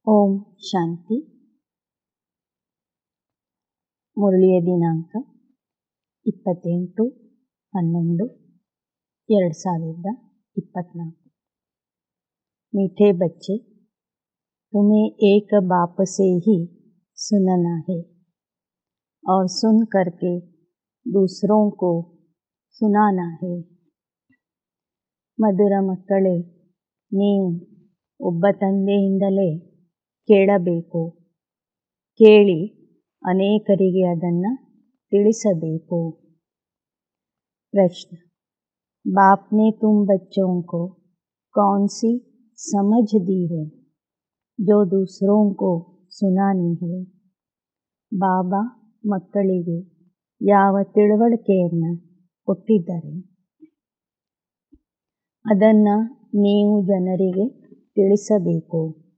ಓಂ ಶಾಂತಿ. ಮುರಳಿಯ ದಿನಾಂಕ 28/11/2024। मीठे बच्चे, तुम्हें एक बाप से ही सुनना है और सुन करके दूसरों को सुनाना है। ಮಧುರ ಮಕ್ಕಳೇ, ನೀವು ಒಬ್ಬ ತಂದೆಯಿಂದಲೇ ಕೇಳಬೇಕು, ಕೇಳಿ ಅನೇಕರಿಗೆ ಅದನ್ನು ತಿಳಿಸಬೇಕು। प्रश्न, बाप ने तुम बच्चों को कौन सी समझ दी है जो दूसरों को सुनानी है? ಬಾಬಾ ಮಕ್ಕಳಿಗೆ ಯಾವ ತಿಳುವಳಿಕೆಯನ್ನು ಕೊಟ್ಟಿದ್ದಾರೆ ಅದನ್ನು ನೀವು ಜನರಿಗೆ ತಿಳಿಸಬೇಕು।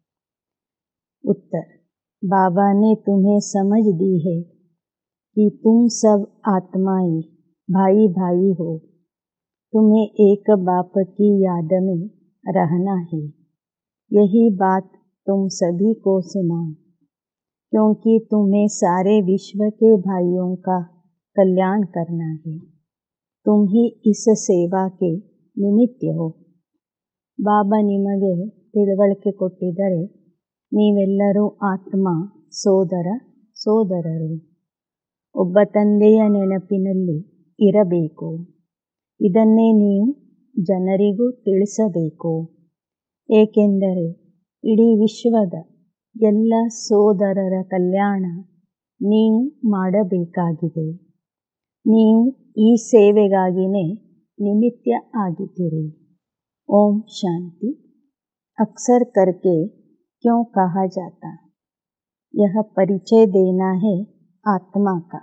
उत्तर, बाबा ने तुम्हें समझ दी है कि तुम सब आत्माएं भाई भाई हो, तुम्हें एक बाप की याद में रहना है। यही बात तुम सभी को सुनाओ, क्योंकि तुम्हें सारे विश्व के भाइयों का कल्याण करना है। तुम ही इस सेवा के निमित्त हो। ಬಾಬಾ ನಿಮಗೆ ತಿಳುವಳಿಕೆ ಕೊಟ್ಟಿದ್ದರೆ ನೀವೆಲ್ಲರೂ ಆತ್ಮ ಸೋದರ ಸೋದರರು, ಒಬ್ಬ ತಂದೆಯ ನೆನಪಿನಲ್ಲಿ ಇರಬೇಕು। ಇದನ್ನೇ ನೀವು ಜನರಿಗೂ ತಿಳಿಸಬೇಕು, ಏಕೆಂದರೆ ಇಡೀ ವಿಶ್ವದ ಎಲ್ಲ ಸೋದರರ ಕಲ್ಯಾಣ ನೀವು ಮಾಡಬೇಕಾಗಿದೆ। ನೀವು ಈ ಸೇವೆಗಾಗಿಯೇ ನಿಮಿತ್ತ ಆಗಿದ್ದೀರಿ। ओम शांति। अक्सर करके क्यों कहा जाता, यह परिचय देना है आत्मा का।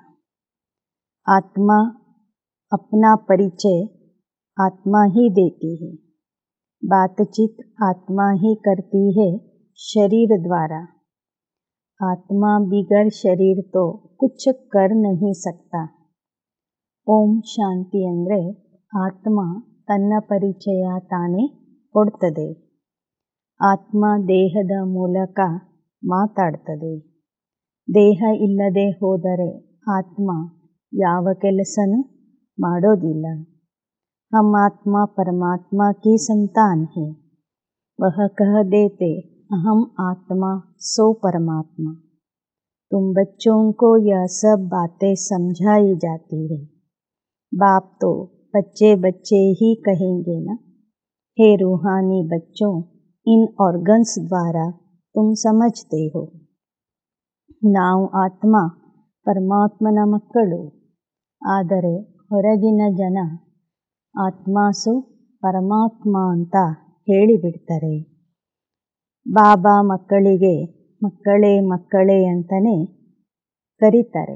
आत्मा अपना परिचय आत्मा ही देती है, बातचीत आत्मा ही करती है शरीर द्वारा। आत्मा बिगर शरीर तो कुछ कर नहीं सकता। ओम शांति ಅಂದರೆ ಆತ್ಮ ತನ್ನ ಪರಿಚಯ ತಾನೇ ಕೊಡ್ತದೆ। ಆತ್ಮ ದೇಹದ ಮೂಲಕ ಮಾತಾಡ್ತದೆ। ದೇಹ ಇಲ್ಲದೆ ಹೋದರೆ ಆತ್ಮ ಯಾವ ಕೆಲಸನೂ ಮಾಡೋದಿಲ್ಲ। हम आत्मा परमात्मा की संतान है। वह कह देते अहम आत्मा सो परमात्मा। तुम बच्चों को यह सब बातें समझाई जाती है। बाप तो बच्चे बच्चे ही कहेंगे ना। हे रूहानी बच्चों, इन ऑर्गन्स द्वारा तुम समझते हो। ನಾವು ಆತ್ಮ ಪರಮಾತ್ಮನ ಮಕ್ಕಳು, ಆದರೆ ಹೊರಗಿನ ಜನ ಆತ್ಮಾಸು ಪರಮಾತ್ಮ ಅಂತ ಹೇಳಿಬಿಡ್ತಾರೆ। ಬಾಬಾ ಮಕ್ಕಳಿಗೆ ಮಕ್ಕಳೇ ಮಕ್ಕಳೇ ಅಂತಲೇ ಕರೀತಾರೆ।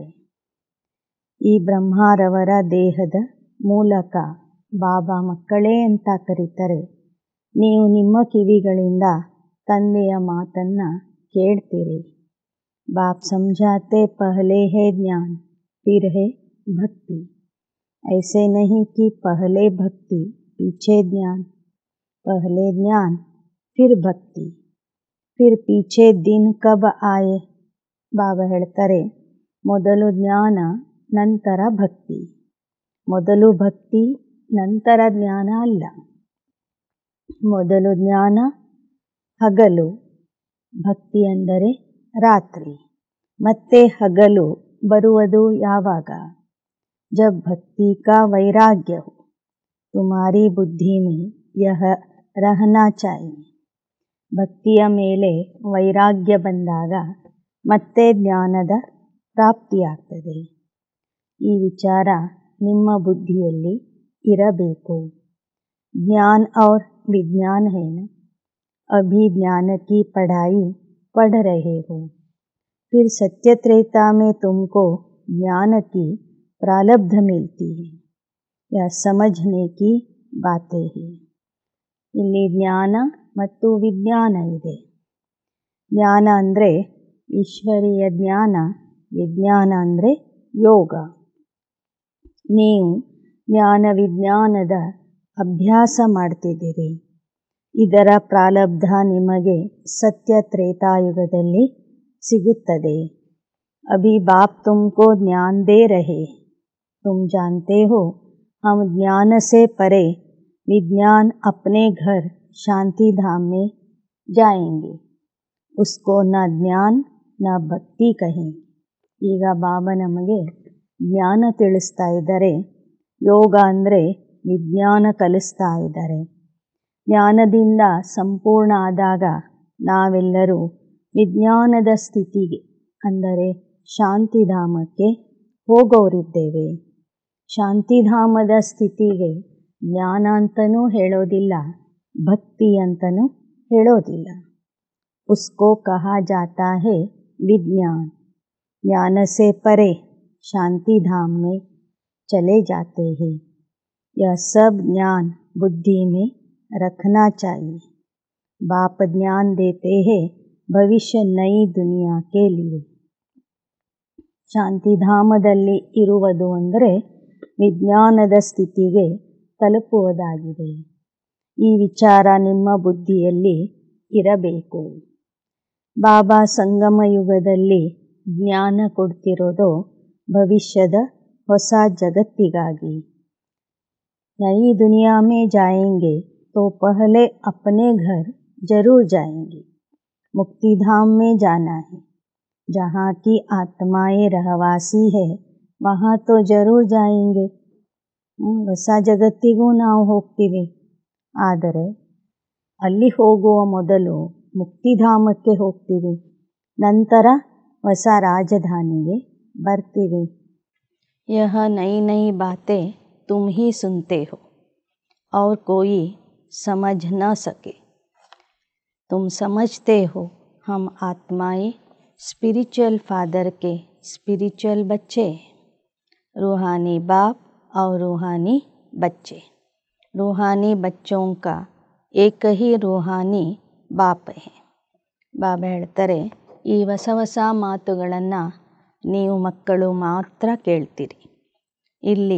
ಈ ಬ್ರಹ್ಮರವರ ದೇಹದ ಮೂಲಕ ಬಾಬಾ ಮಕ್ಕಳೇ ಅಂತ ಕರೀತಾರೆ। ನೀವು ನಿಮ್ಮ ಕಿವಿಗಳಿಂದ ತಂದೆಯ ಮಾತನ್ನು ಕೇಳ್ತೀರಿ। बाप समझाते पहले है ज्ञान फिर है भक्ति। ऐसे नहीं कि पहले भक्ति पीछे ज्ञान, पहले ज्ञान फिर भक्ति, फिर पीछे दिन कब आए। ಬಾಬಾ ಹೇಳ್ತಾರೆ, ಮೊದಲು ಜ್ಞಾನ ನಂತರ ಭಕ್ತಿ, ಮೊದಲು ಭಕ್ತಿ ನಂತರ ಜ್ಞಾನ ಅಲ್ಲ। ಮೊದಲು ಜ್ಞಾನ ಹಗಲು, ಭಕ್ತಿ ಅಂದರೆ ರಾತ್ರಿ, ಮತ್ತೆ ಹಗಲು ಬರುವುದು ಯಾವಾಗ? जब भक्ति का वैराग्य हो। तुम्हारी बुद्धि में यह रहना चाहिए। ಭಕ್ತಿಯ ಮೇಲೆ ವೈರಾಗ್ಯ ಬಂದಾಗ ಮತ್ತೆ ಜ್ಞಾನದ ಪ್ರಾಪ್ತಿಯಾಗ್ತದೆ। ಈ ವಿಚಾರ ನಿಮ್ಮ ಬುದ್ಧಿಯಲ್ಲಿ ಇರಬೇಕು। ज्ञान और विज्ञान है ना। अभी ज्ञान की पढ़ाई पढ़ रहे हो, फिर सत्य त्रेता में तुमको ज्ञान की प्रारब्ध मिलती है। यह समझने की बातें है। ಇಲ್ಲಿ ಜ್ಞಾನ ಮತ್ತು ವಿಜ್ಞಾನ ಇದೆ। ಜ್ಞಾನ ಅಂದರೆ ಈಶ್ವರೀಯ ಜ್ಞಾನ, ವಿಜ್ಞಾನ ಅಂದರೆ ಯೋಗ। ನೀವು ಜ್ಞಾನ ವಿಜ್ಞಾನದ ಅಭ್ಯಾಸ ಮಾಡ್ತಿದ್ದೀರಿ। ಇದರ ಪ್ರಾರಬ್ಧ ನಿಮಗೆ ಸತ್ಯ ತ್ರೇತಾಯುಗದಲ್ಲಿ ಸಿಗುತ್ತದೆ. अभी बाप तुमको ज्ञान दे रहे, तुम जानते हो हम ज्ञान से परे विज्ञान अपने घर शांति धाम में जाएंगे, उसको न ज्ञान न ಭಕ್ತಿ ಕಹಿ. ಈಗ ಬಾಬಾ ನಮಗೆ ಜ್ಞಾನ ತಿಳಿಸ್ತಾ ಇದ್ದಾರೆ. ಯೋಗ ಅಂದರೆ ವಿಜ್ಞಾನ ಕಲಿಸ್ತಾ ಇದ್ದಾರೆ. ಜ್ಞಾನದಿಂದ ಸಂಪೂರ್ಣ ಆದಾಗ ನಾವೆಲ್ಲರೂ ವಿಜ್ಞಾನದ ಸ್ಥಿತಿಗೆ ಅಂದರೆ ಶಾಂತಿಧಾಮಕ್ಕೆ ಹೋಗೋರಿದ್ದೇವೆ. ಶಾಂತಿಧಾಮದ ಸ್ಥಿತಿಗೆ ಜ್ಞಾನ ಅಂತನೂ ಹೇಳೋದಿಲ್ಲ, ಭಕ್ತಿ ಅಂತನೂ ಹೇಳೋದಿಲ್ಲ. उसको कहा जाता है विज्ञान. ज्ञान से परे शांति धाम में चले जाते हैं. यह सब ज्ञान बुद्धि में रखना चाहिए. बाप ज्ञान देते हैं भविष्य नई दुनिया के लिए. ಶಾಂತಿಧಾಮದಲ್ಲಿ ಇರುವುದು ಅಂದರೆ ವಿಜ್ಞಾನದ ಸ್ಥಿತಿಗೆ ತಲುಪುವುದಾಗಿದೆ. ಈ ವಿಚಾರ ನಿಮ್ಮ ಬುದ್ಧಿಯಲ್ಲಿ ಇರಬೇಕು. ಬಾಬಾ ಸಂಗಮ ಯುಗದಲ್ಲಿ ಜ್ಞಾನ ಕೊಡ್ತಿರೋದು ಭವಿಷ್ಯದ ಹೊಸ ಜಗತ್ತಿಗಾಗಿ. ನई दुनिया में जाएंगे तो पहले अपने घर जरूर जाएंगे. मुक्तिधाम में जाना है. जहाँ की आत्माएं रहवासी है वहाँ तो जरूर जाएंगे. ಹೊಸ ಜಗತ್ತಿಗೂ ನಾವು ಹೋಗ್ತೀವಿ. ಆದರೆ ಅಲ್ಲಿ ಹೋಗುವ ಮೊದಲು ಮುಕ್ತಿಧಾಮಕ್ಕೆ ಹೋಗ್ತೀವಿ. ನಂತರ ಹೊಸ ರಾಜಧಾನಿಗೆ ಬರ್ತೀವಿ. यह नई नई बातें तुम ही सुनते हो और कोई समझ न सके. तुम समझते हो हम आत्माएं स्पिरिचुअल फादर के स्पिरिचुअल बच्चे, रूहानी बाप और रूहानी बच्चे. रूहानी बच्चों का एक ही रूहानी ಬಾಪ್ ಹೇ. ಬಾಬಾ ಹೇಳ್ತಾರೆ, ಈ ಹೊಸ ಹೊಸ ಮಾತುಗಳನ್ನು ನೀವು ಮಕ್ಕಳು ಮಾತ್ರ ಕೇಳ್ತೀರಿ. ಇಲ್ಲಿ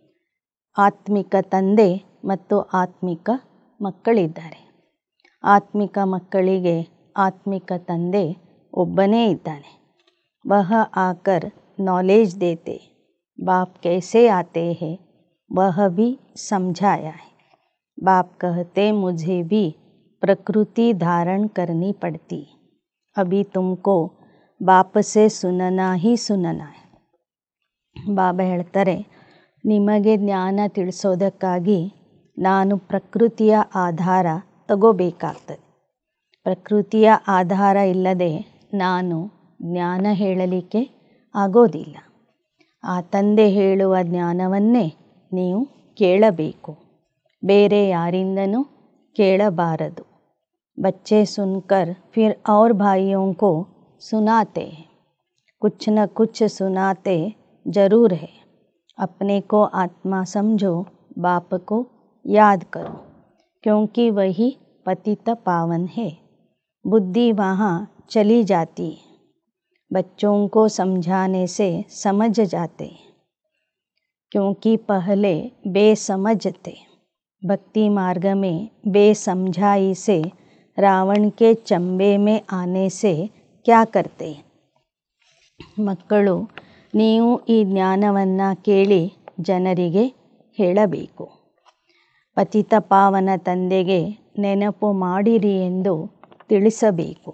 ಆತ್ಮಿಕ ತಂದೆ ಮತ್ತು ಆತ್ಮಿಕ ಮಕ್ಕಳಿದ್ದಾರೆ. ಆತ್ಮಿಕ ಮಕ್ಕಳಿಗೆ ಆತ್ಮಿಕ ತಂದೆ ಒಬ್ಬನೇ ಇದ್ದಾನೆ. ವಹ ಆಕರ್ ನಾಲೆಜ್ ದೇತೆ. ಬಾಪ್ ಕೈಸೆ ಆತೆ ಹೇ ವಹ ಭಿ ಸಮझाया है. बाप कहते मुझे भी प्रकृति धारण करनी पड़ती. अभी तुमको बाप से सुनना ही सुनना है. ಬಾಬಾ ಹೇಳ್ತಾರೆ, ನಿಮಗೆ ಜ್ಞಾನ ತಿಳಿಸೋದಕ್ಕಾಗಿ ನಾನು ಪ್ರಕೃತಿಯ ಆಧಾರ ತಗೋಬೇಕಾಗ್ತದೆ. ಪ್ರಕೃತಿಯ ಆಧಾರ ಇಲ್ಲದೆ ನಾನು ಜ್ಞಾನ ಹೇಳಲಿಕ್ಕೆ ಆಗೋದಿಲ್ಲ. ಆ ತಂದೆ ಹೇಳುವ ಜ್ಞಾನವನ್ನೇ ನೀವು ಕೇಳಬೇಕು, ಬೇರೆ ಯಾರಿಂದನೂ ಕೇಳಬಾರದು. बच्चे सुनकर फिर और भाइयों को सुनाते हैं. कुछ न कुछ सुनाते ज़रूर है. अपने को आत्मा समझो, बाप को याद करो, क्योंकि वही पतित पावन है. बुद्धि वहाँ चली जाती है. बच्चों को समझाने से समझ जाते, क्योंकि पहले बेसमझ थे. भक्ति मार्ग में बेसमझाई से रावण के चंबे में आने से क्या करते. ಮಕ್ಕಳು, ನೀವು ಈ ಜ್ಞಾನವನ್ನು ಕೇಳಿ ಜನರಿಗೆ ಹೇಳಬೇಕು. ಪತಿತ ಪಾವನ ತಂದೆಗೆ ನೆನಪು ಮಾಡಿರಿ ಎಂದು ತಿಳಿಸಬೇಕು.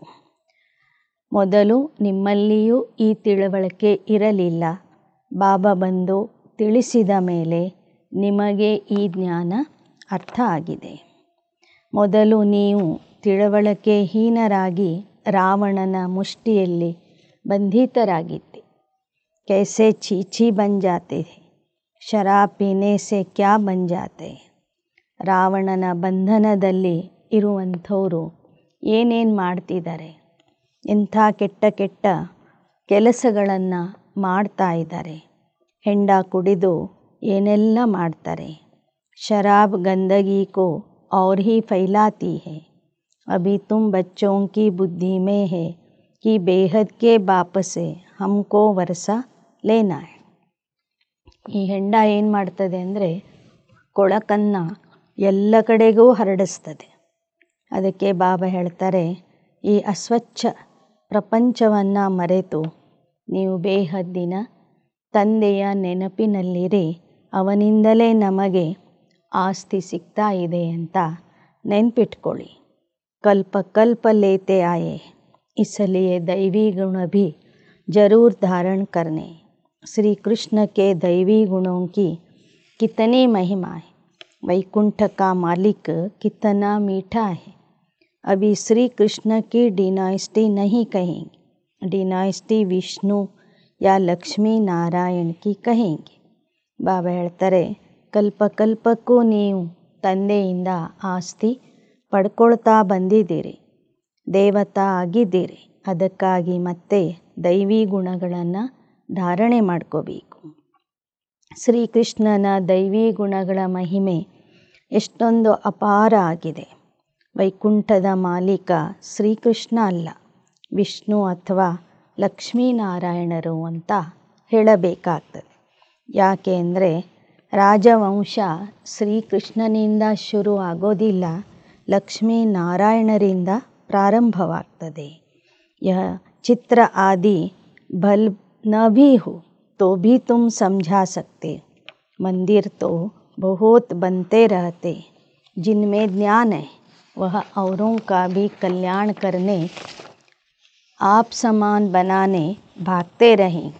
ಮೊದಲು ನಿಮ್ಮಲ್ಲಿಯೂ ಈ ತಿಳುವಳಿಕೆ ಇರಲಿಲ್ಲ. ಬಾಬಾ ಬಂದು ತಿಳಿಸಿದ ಮೇಲೆ ನಿಮಗೆ ಈ ಜ್ಞಾನ ಅರ್ಥ ಆಗಿದೆ. ಮೊದಲು ನೀವು ತಿಳುವಳಿಕೆಹೀನರಾಗಿ ರಾವಣನ ಮುಷ್ಟಿಯಲ್ಲಿ ಬಂಧಿತರಾಗಿದ್ದೆ. कैसे छीछी बन जाते थे. शराब पीने से क्या बन जाते. ರಾವಣನ ಬಂಧನದಲ್ಲಿ ಇರುವಂಥವರು ಏನೇನು ಮಾಡ್ತಿದ್ದಾರೆ, ಎಂಥ ಕೆಟ್ಟ ಕೆಟ್ಟ ಕೆಲಸಗಳನ್ನು ಮಾಡ್ತಾ ಇದ್ದಾರೆ. ಹೆಂಡ ಕುಡಿದು ಏನೆಲ್ಲ ಮಾಡ್ತಾರೆ. ಶರಾಬ್ ಗಂದಗಿ ಕೋ और ही फैलाती है. अभी तुम बच्चों की बुद्धि में है कि बेहद के बाप से हमको वर्षा लेना है. ಈ ಹೆಂಡ ಏನು ಮಾಡ್ತದೆ ಅಂದರೆ ಕೊಳಕನ್ನು ಎಲ್ಲ ಕಡೆಗೂ ಹರಡಿಸ್ತದೆ. ಅದಕ್ಕೆ ಬಾಬಾ ಹೇಳ್ತಾರೆ, ಈ ಅಸ್ವಚ್ಛ ಪ್ರಪಂಚವನ್ನು ಮರೆತು ನೀವು ಬೇಹದ್ದಿನ ತಂದೆಯ ನೆನಪಿನಲ್ಲಿರಿ, ಅವನಿಂದಲೇ ನಮಗೆ ಆಸ್ತಿ ಸಿಗ್ತಾ ಇದೆ ಅಂತ ನೆನ್ಪಿಟ್ಕೊಳ್ಳಿ. कल्प कल्प लेते आए, इसलिए दैवी गुण भी जरूर धारण करने. श्री कृष्ण के दैवी गुणों की कितनी महिमा है, वैकुंठ का मालिक कितना मीठा है. अभी श्री कृष्ण की डिनाइस्टी नहीं कहेंगे, डिनाइस्टी विष्णु या लक्ष्मी नारायण की कहेंगे. ಬಾಬಾ ಹೇಳ್ತಾರೆ, ಕಲ್ಪ ಕಲ್ಪಕ್ಕೂ ನೀವು ತಂದೆಯಿಂದ ಆಸ್ತಿ ಪಡ್ಕೊಳ್ತಾ ಬಂದಿದ್ದೀರಿ, ದೇವತಾ ಆಗಿದ್ದೀರಿ. ಅದಕ್ಕಾಗಿ ಮತ್ತೆ ದೈವಿ ಗುಣಗಳನ್ನು ಧಾರಣೆ ಮಾಡ್ಕೋಬೇಕು. ಶ್ರೀಕೃಷ್ಣನ ದೈವಿ ಗುಣಗಳ ಮಹಿಮೆ ಎಷ್ಟೊಂದು ಅಪಾರ ಆಗಿದೆ. ವೈಕುಂಠದ ಮಾಲೀಕ ಶ್ರೀಕೃಷ್ಣ ಅಲ್ಲ, ವಿಷ್ಣು ಅಥವಾ ಲಕ್ಷ್ಮೀನಾರಾಯಣರು ಅಂತ ಹೇಳಬೇಕಾಗ್ತದೆ. ಯಾಕೆ ಅಂದರೆ ರಾಜವಂಶ ಶ್ರೀಕೃಷ್ಣನಿಂದ ಶುರು ಆಗೋದಿಲ್ಲ, ಲಕ್ಷ್ಮೀನಾರಾಯಣರಿಂದ ಪ್ರಾರಂಭವಾಗ್ತದೆ. ಯಹ ಚಿತ್ರ ಆದಿ ಭಲ್ ನ ಭಿ ಹೋ तो भी तुम समझा सकते. मंदिर तो बहुत बनते रहते, जिनमें ज्ञान है वह औरों का भी कल्याण करने, आप समान बनाने भागते रहेंगे.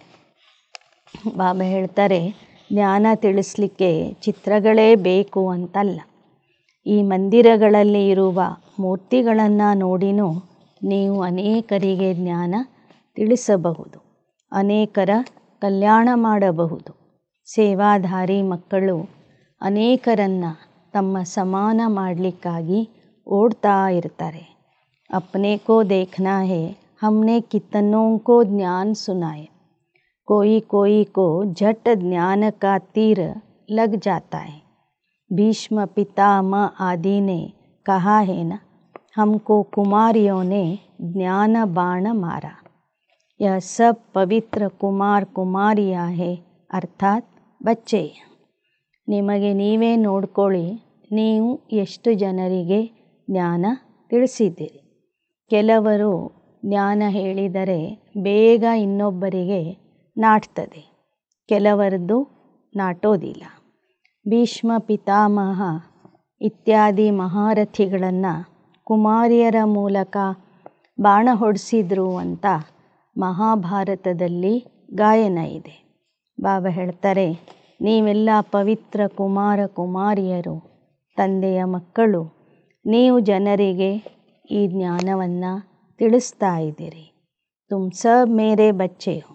ಬಾಬಾ ಹೇಳ್ತಾರೆ, ಜ್ಞಾನ ತಿಳಿಸ್ಲಿಕ್ಕೆ ಚಿತ್ರಗಳೇ ಬೇಕು ಅಂತಲ್ಲ. ಈ ಮಂದಿರಗಳಲ್ಲಿ ಇರುವ ಮೂರ್ತಿಗಳನ್ನು ನೋಡಿನೂ ನೀವು ಅನೇಕರಿಗೆ ಜ್ಞಾನ ತಿಳಿಸಬಹುದು, ಅನೇಕರ ಕಲ್ಯಾಣ ಮಾಡಬಹುದು. ಸೇವಾಧಾರಿ ಮಕ್ಕಳು ಅನೇಕರನ್ನು ತಮ್ಮ ಸಮಾನ ಮಾಡಲಿಕ್ಕಾಗಿ ಓಡ್ತಾ ಇರ್ತಾರೆ. ಅಪ್ನೆ ಕೋ ದೇಖ್ನಾ ಹೇ, ಹಮ್ನೆ ಕಿತನೋ ಕೋ ಜ್ಞಾನ ಸುನಾಯ, कोई कोई को झट ज्ञान का तीर लग जाता है. भीष्म पितामह आदि ने कहा है ना, हमको कुमारियों ने ज्ञान बाण मारा. यह सब पवित्र कुमार कुमारियाँ है, अर्थात बच्चे. ನಿಮಗೆ ನೀವೇ ನೋಡ್ಕೊಳ್ಳಿ, ನೀವು ಎಷ್ಟು ಜನರಿಗೆ ಜ್ಞಾನ ತಿಳಿಸಿದ್ದೀರಿ. ಕೆಲವರು ಜ್ಞಾನ ಹೇಳಿದರೆ ಬೇಗ ಇನ್ನೊಬ್ಬರಿಗೆ ನಾಟ್ತದೆ, ಕೆಲವರದ್ದು ನಾಟೋದಿಲ್ಲ. ಭೀಷ್ಮ ಪಿತಾಮಹ ಇತ್ಯಾದಿ ಮಹಾರಥಿಗಳನ್ನು ಕುಮಾರಿಯರ ಮೂಲಕ ಬಾಣ ಹೊಡೆಸಿದ್ರು ಅಂತ ಮಹಾಭಾರತದಲ್ಲಿ ಗಾಯನ ಇದೆ. ಬಾಬಾ ಹೇಳ್ತಾರೆ, ನೀವೆಲ್ಲ ಪವಿತ್ರ ಕುಮಾರ ಕುಮಾರಿಯರು, ತಂದೆಯ ಮಕ್ಕಳು. ನೀವು ಜನರಿಗೆ ಈ ಜ್ಞಾನವನ್ನು ತಿಳಿಸ್ತಾ ಇದ್ದೀರಿ. ತುಮ್ ಸಬ್ ಮೇರೆ ಬಚ್ಚೆ ಹೋ,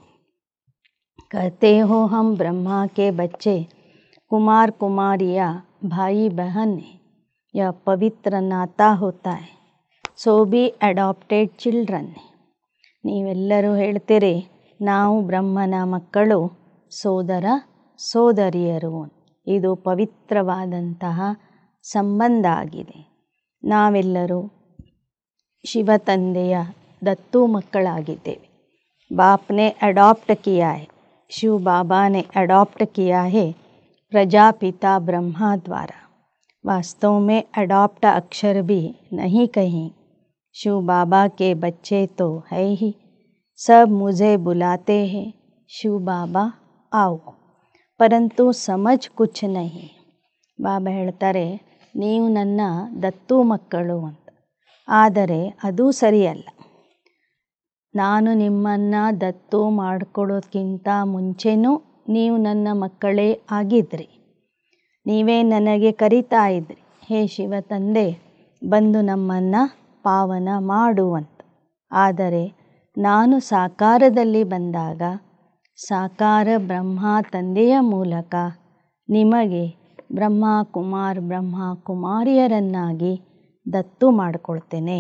कहते हो हम ब्रह्मा के बच्चे, कुमार कुमारिया भाई बहन है. यह पवित्र नाता होता है, सो भी अडॉप्टेड चिल्ड्रन है. ನೀವೆಲ್ಲರೂ ಹೇಳ್ತೀರಿ, ನಾವು ಬ್ರಹ್ಮನ ಮಕ್ಕಳು, ಸೋದರ ಸೋದರಿಯರು. ಇದು ಪವಿತ್ರವಾದಂತಹ ಸಂಬಂಧ ಆಗಿದೆ. ನಾವೆಲ್ಲರೂ ಶಿವ ತಂದೆಯ ದತ್ತು ಮಕ್ಕಳಾಗಿದ್ದೇವೆ. ಬಾಪ್ನೆ ಅಡಾಪ್ಟ್ ಕಿಯಾ ಹೈ, शिव बाबा ने अडॉप्ट किया है प्रजापिता ब्रह्मा द्वारा. वास्तव में अडॉप्ट अक्षर भी नहीं कहीं. शिव बाबा के बच्चे तो है ही, सब मुझे बुलाते हैं शिव बाबा आओ, परंतु समझ कुछ नहीं. ಬಾಬಾ ಹೇಳ್ತಾರೆ, ನೀವು ನನ್ನ ದತ್ತು ಮಕ್ಕಳು ಅಂತ, ಆದರೆ ಅದು ಸರಿಯಲ್ಲ. ನಾನು ನಿಮ್ಮನ್ನು ದತ್ತು ಮಾಡಿಕೊಳ್ಳೋದಕ್ಕಿಂತ ಮುಂಚೆನೂ ನೀವು ನನ್ನ ಮಕ್ಕಳೇ ಆಗಿದ್ರಿ. ನೀವೇ ನನಗೆ ಕರಿತಾ ಇದ್ರಿ, ಹೇ ಶಿವ ತಂದೆ ಬಂದು ನಮ್ಮನ್ನು ಪಾವನ ಮಾಡುವಂತ. ಆದರೆ ನಾನು ಸಾಕಾರದಲ್ಲಿ ಬಂದಾಗ ಸಾಕಾರ ಬ್ರಹ್ಮ ತಂದೆಯ ಮೂಲಕ ನಿಮಗೆ ಬ್ರಹ್ಮ ಕುಮಾರಿಯರನ್ನಾಗಿ ದತ್ತು ಮಾಡಿಕೊಳ್ತೇನೆ.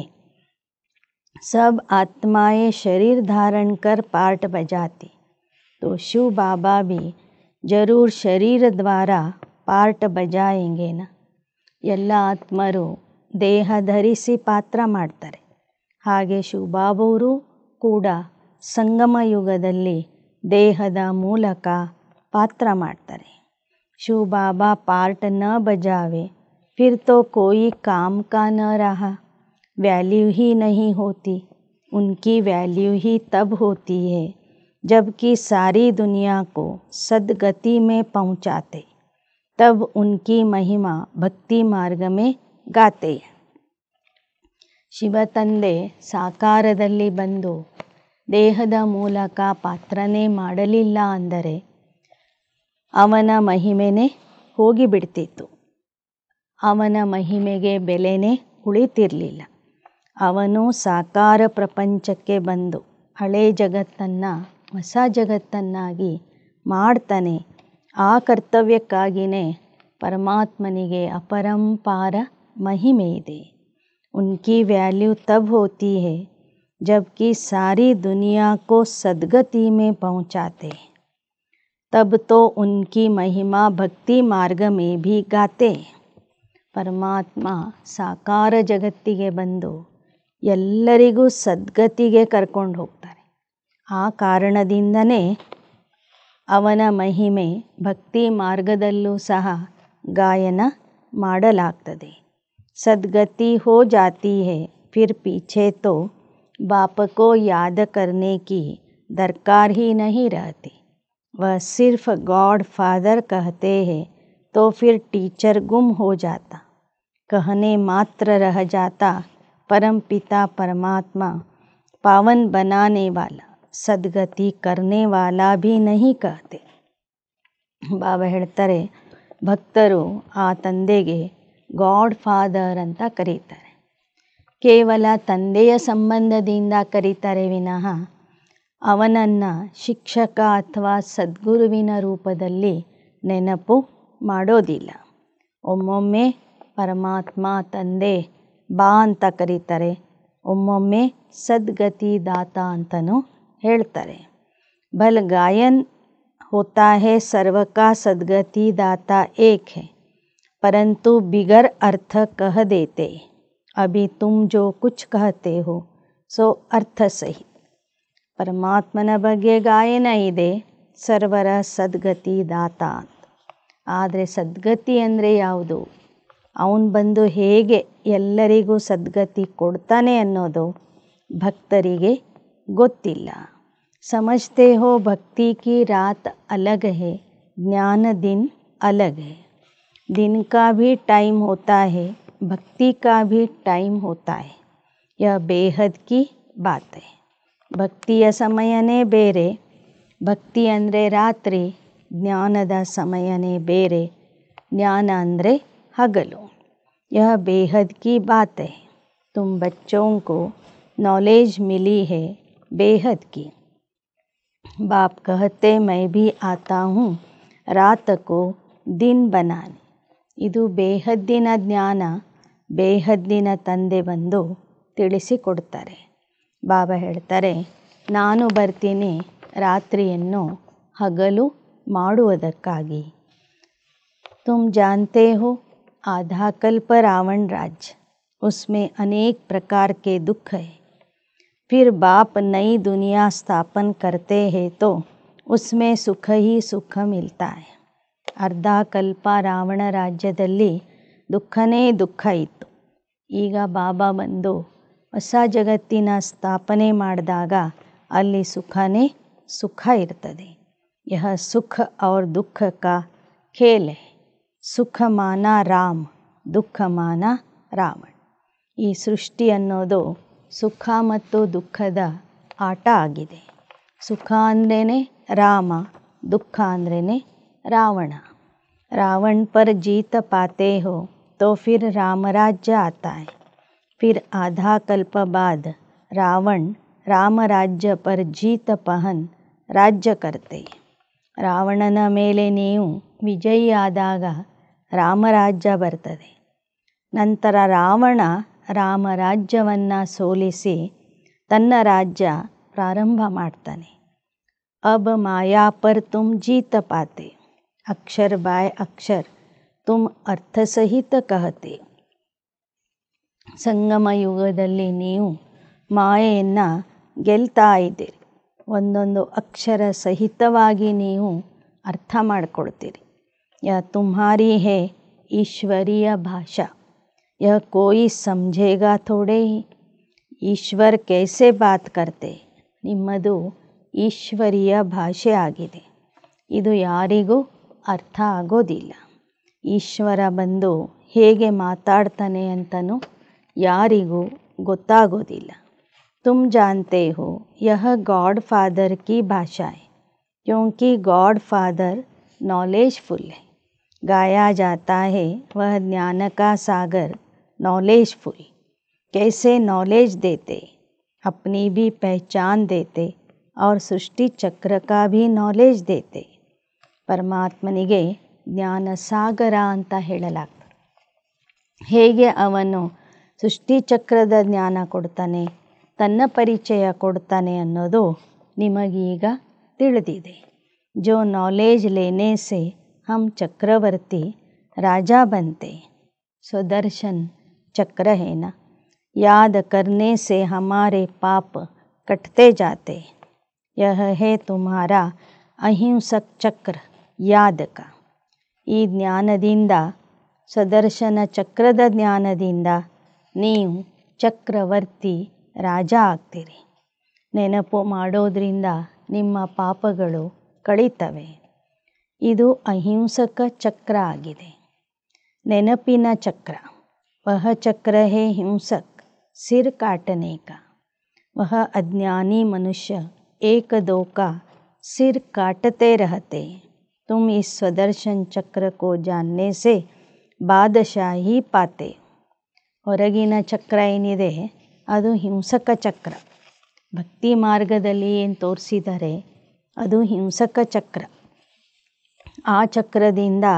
सब आत्माएं शरीर धारण कर पार्ट बजाती, तो शिव बाबा भी जरूर शरीर द्वारा पार्ट बजाएंगे ना. ಎಲ್ಲ ಆತ್ಮರು ದೇಹ ಧರಿಸಿ ಪಾತ್ರ ಮಾಡ್ತಾರೆ, ಹಾಗೆ ಶಿವಬಾಬವರು ಕೂಡ ಸಂಗಮ ಯುಗದಲ್ಲಿ ದೇಹದ ಮೂಲಕ ಪಾತ್ರ ಮಾಡ್ತಾರೆ. ಶಿವ ಬಾಬಾ ಪಾರ್ಟ್ ನ ಬಜಾವೆ ಫಿರ್ ತೋ ಕೋಯಿ ಕಾಮ್ ಕಾ ನ ರಹಾ. वैल्यू ही नहीं होती। उनकी वैल्यू ही तब होती है जबकि सारी दुनिया को सद्गति में पहुँचाते, तब उनकी महिमा भक्ति मार्ग में गाते। ಶಿವ ತಂದೆ ಸಾಕಾರದಲ್ಲಿ ಬಂದು ದೇಹದ ಮೂಲಕ ಪಾತ್ರನೇ ಮಾಡಲಿಲ್ಲ ಅಂದರೆ ಅವನ ಮಹಿಮೆನೇ ಹೋಗಿಬಿಡ್ತಿತ್ತು. ಅವನ ಮಹಿಮೆಗೆ ಬೆಲೆನೇ ಉಳಿತಿರಲಿಲ್ಲ. ಅವನು ಸಾಕಾರ ಪ್ರಪಂಚಕ್ಕೆ ಬಂದು ಹಳೆ ಜಗತ್ತನ್ನು ಹೊಸ ಜಗತ್ತನ್ನಾಗಿ ಮಾಡ್ತಾನೆ. ಆ ಕರ್ತವ್ಯಕ್ಕಾಗಿಯೇ ಪರಮಾತ್ಮನಿಗೆ ಅಪರಂಪಾರ ಮಹಿಮೆ ಇದೆ. उनकी वैल्यू तब होती है जबकि सारी दुनिया को सद्गति में पहुँचाते, तब तो उनकी महिमा भक्ति मार्ग में भी गाते. ಪರಮಾತ್ಮ ಸಾಕಾರ ಜಗತ್ತಿಗೆ ಬಂದು ಎಲ್ಲರಿಗೂ ಸದ್ಗತಿಗೆ ಕರ್ಕೊಂಡು ಹೋಗ್ತಾರೆ. ಆ ಕಾರಣದಿಂದನೇ ಅವನ ಮಹಿಮೆ ಭಕ್ತಿ ಮಾರ್ಗದಲ್ಲೂ ಸಹ ಗಾಯನ ಮಾಡಲಾಗ್ತದೆ. सद्गति हो जाती है, फिर पीछे तो बाप को याद करने की दरकार ही नहीं रहती. वह सिर्फ गॉड फादर कहते हैं तो फिर टीचर गुम हो जाता. कहने मात्र रह जाता परम पिता परमात्मा पावन बनाने वाला, सद्गति करने वाला भी नहीं कहते. ಬಾಬಾ ಹೇಳ್ತಾರೆ, ಭಕ್ತರು ಆ ತಂದೆಗೆ ಗಾಡ್ ಫಾದರ್ ಅಂತ ಕರೀತಾರೆ. ಕೇವಲ ತಂದೆಯ ಸಂಬಂಧದಿಂದ ಕರೀತಾರೆ ವಿನಃ ಅವನನ್ನು ಶಿಕ್ಷಕ ಅಥವಾ ಸದ್ಗುರುವಿನ ರೂಪದಲ್ಲಿ ನೆನಪು ಮಾಡೋದಿಲ್ಲ. ಒಮ್ಮೊಮ್ಮೆ ಪರಮಾತ್ಮ ತಂದೆ ಬಾ ಅಂತ ಕರೀತಾರೆ, ಒಮ್ಮೊಮ್ಮೆ ಸದ್ಗತಿ ದಾತ ಅಂತಲೂ ಹೇಳ್ತಾರೆ. ಭಲ್ ಗಾಯನ್ ಹೋತಾ ಹೇ ಸರ್ವ ಕಾ ಸದ್ಗತಿ ದಾತ ಏಕ್ ಹೈ, परंतु बिगर अर्थ कह देते. अभी तुम जो कुछ कहते हो सो अर्थ सही. ಪರಮಾತ್ಮನ ಬಗ್ಗೆ ಗಾಯನ ಇದೆ, ಸರ್ವರ ಸದ್ಗತಿ ದಾತ ಅಂತ. ಆದರೆ ಸದ್ಗತಿ ಅಂದರೆ ಯಾವುದು, ಅವನು ಬಂದು ಹೇಗೆ ಎಲ್ಲರಿಗೂ ಸದ್ಗತಿ ಕೊಡ್ತಾನೆ ಅನ್ನೋದು ಭಕ್ತರಿಗೆ ಗೊತ್ತಿಲ್ಲ. ಸಮಜ್ತೆ ಹೋ ಭಕ್ತಿ ಕಿ ರಾತ್ ಅಲಗ್ ಹೈ, ಜ್ಞಾನ ದಿನ್ ಅಲಗ್ ಹೈ. दिन का भी टाइम होता है, भक्ति का भी टाइम होता है. यह बेहद की बात है. ಭಕ್ತಿಯ ಸಮಯನೇ ಬೇರೆ, ಭಕ್ತಿ ಅಂದರೆ ರಾತ್ರಿ, ಜ್ಞಾನದ ಸಮಯನೇ ಬೇರೆ, ಜ್ಞಾನ ಅಂದರೆ ಹಗಲು. यह बेहद की बात है. तुम बच्चों को नॉलेज मिली है बेहद की. बाप कहते मैं भी आता हूँ रात को दिन बनाने. ಇದು ಬೇಹದ್ದಿನ ಜ್ಞಾನ, ಬೇಹದ್ದಿನ ತಂದೆ ಬಂದು ತಿಳಿಸಿಕೊಡ್ತಾರೆ. ಬಾಬಾ ಹೇಳ್ತಾರೆ, ನಾನು ಬರ್ತೀನಿ ರಾತ್ರಿಯನ್ನು ಹಗಲು ಮಾಡುವುದಕ್ಕಾಗಿ. ತುಮ್ ಜಾನ್ತೆ ಹೋ आधा कल्प रावण राज्य, उसमें अनेक प्रकार के दुख है. फिर बाप नई दुनिया स्थापन करते हैं तो उसमें सुख ही सुख मिलता है. ಅರ್ಧ ಕಲ್ಪ ರಾವಣ ರಾಜ್ಯದಲ್ಲಿ ದುಃಖನೇ ದುಃಖ ಇತ್ತು. ಈಗ ಬಾಬಾ ಬಂದು ಹೊಸ ಜಗತ್ತಿನ ಸ್ಥಾಪನೆ ಮಾಡಿದಾಗ ಅಲ್ಲಿ ಸುಖನೇ ಸುಖ ಇರ್ತದೆ. ಯಹ ಸುಖ ಔರ್ ದುಃಖ ಕಾ ಖೇಲ್ ಹೈ. ಸುಖ ಮಾನ ರಾಮ್, ದುಃಖ ಮಾನ ರಾವಣ. ಈ ಸೃಷ್ಟಿ ಅನ್ನೋದು ಸುಖ ಮತ್ತು ದುಃಖದ ಆಟ ಆಗಿದೆ. ಸುಖ ಅಂದ್ರೇ ರಾಮ, ದುಃಖ ಅಂದ್ರೇ रावण. रावण पर जीत पाते हो तो फिर राम राज्य आता है. फिर आधा कल्प बाद रावण राम राज्य पर जीत पहन राज्य करते. ರಾವಣನ ಮೇಲೆ ನೀವು ವಿಜಯಿ ಆದಾಗ ರಾಮರಾಜ್ಯ ಬರ್ತದೆ. ನಂತರ ರಾವಣ ರಾಮರಾಜ್ಯವನ್ನು ಸೋಲಿಸಿ ತನ್ನ ರಾಜ್ಯ ಪ್ರಾರಂಭ ಮಾಡ್ತಾನೆ. अब माया पर तुम जीत पाते, अक्षर बाय अक्षर तुम अर्थ सहित कहते. ಸಂಗಮ ಯುಗದಲ್ಲಿ ನೀವು ಮಾಯೆಯನ್ನು ಗೆಲ್ತಾ ಇದ್ದೀರಿ. ಒಂದೊಂದು ಅಕ್ಷರ ಸಹಿತವಾಗಿ ನೀವು ಅರ್ಥ ಮಾಡಿಕೊಳ್ತೀರಿ. यह तुम्हारी है ईश्वरीय भाषा, यह कोई समझेगा थोड़े ही. ಈಶ್ವರ್ ಕೈಸೆ ಬಾತ್ ಕರ್ತೆ, ನಿಮ್ಮದು ಈಶ್ವರೀಯ ಭಾಷೆ ಆಗಿದೆ. ಇದು ಯಾರಿಗೂ ಅರ್ಥ ಆಗೋದಿಲ್ಲ. ಈಶ್ವರ ಬಂದು ಹೇಗೆ ಮಾತಾಡ್ತಾನೆ ಅಂತಲೂ ಯಾರಿಗೂ ಗೊತ್ತಾಗೋದಿಲ್ಲ. तुम जानते हो यह गॉड फादर की भाषा है, क्योंकि गॉड फादर नॉलेजफुल है. गाया जाता है वह ज्ञान का सागर नॉलेजफुल. कैसे नॉलेज देते, अपनी भी पहचान देते और सृष्टि चक्र का भी नॉलेज देते. ಪರಮಾತ್ಮನಿಗೆ ಜ್ಞಾನ ಸಾಗರ ಅಂತ ಹೇಳಲಾಗ್ತದೆ. ಹೇಗೆ ಅವನು ಸೃಷ್ಟಿಚಕ್ರದ ಜ್ಞಾನ ಕೊಡ್ತಾನೆ, ತನ್ನ ಪರಿಚಯ ಕೊಡ್ತಾನೆ ಅನ್ನೋದು ನಿಮಗೀಗ ತಿಳಿದಿದೆ. जो नॉलेज लेने से हम चक्रवर्ती राजा बनते, स्वदर्शन चक्र है ना, याद करने से हमारे पाप कटते जाते. यह है तुम्हारा अहिंसक चक्र याद का. ಈ ಜ್ಞಾನದಿಂದ, ಸ್ವದರ್ಶನ ಚಕ್ರದ ಜ್ಞಾನದಿಂದ ನೀವು ಚಕ್ರವರ್ತಿ ರಾಜ ಆಗ್ತೀರಿ. ನೆನಪು ಮಾಡೋದ್ರಿಂದ ನಿಮ್ಮ ಪಾಪಗಳು ಕಳೀತವೆ. ಇದು ಅಹಿಂಸಕ ಚಕ್ರ ಆಗಿದೆ, ನೆನಪಿನ ಚಕ್ರ. ವಹ ಚಕ್ರ ಹೇ ಹಿಂಸಕ್ ಸಿರ್ ಕಾಟನೆ ಕಾ. ವಹ ಅಜ್ಞಾನಿ ಮನುಷ್ಯ ಏಕ ದೋ ಕಾ ಸಿರ್ ಕಾಟತೆ ರಹತೆ. ತುಮ್ ಇಸ್ ಸ್ವದರ್ಶನ್ ಚಕ್ರ ಕೋ ಜಾನ್ನೆ ಸೆ ಬಾದಶಾಹಿ ಪಾತೆ. ಹೊರಗಿನ ಚಕ್ರ ಏನಿದೆ ಅದು ಹಿಂಸಕ ಚಕ್ರ. ಭಕ್ತಿ ಮಾರ್ಗದಲ್ಲಿ ಏನು ತೋರಿಸಿದರೆ ಅದು ಹಿಂಸಕ ಚಕ್ರ. ಆ ಚಕ್ರದಿಂದ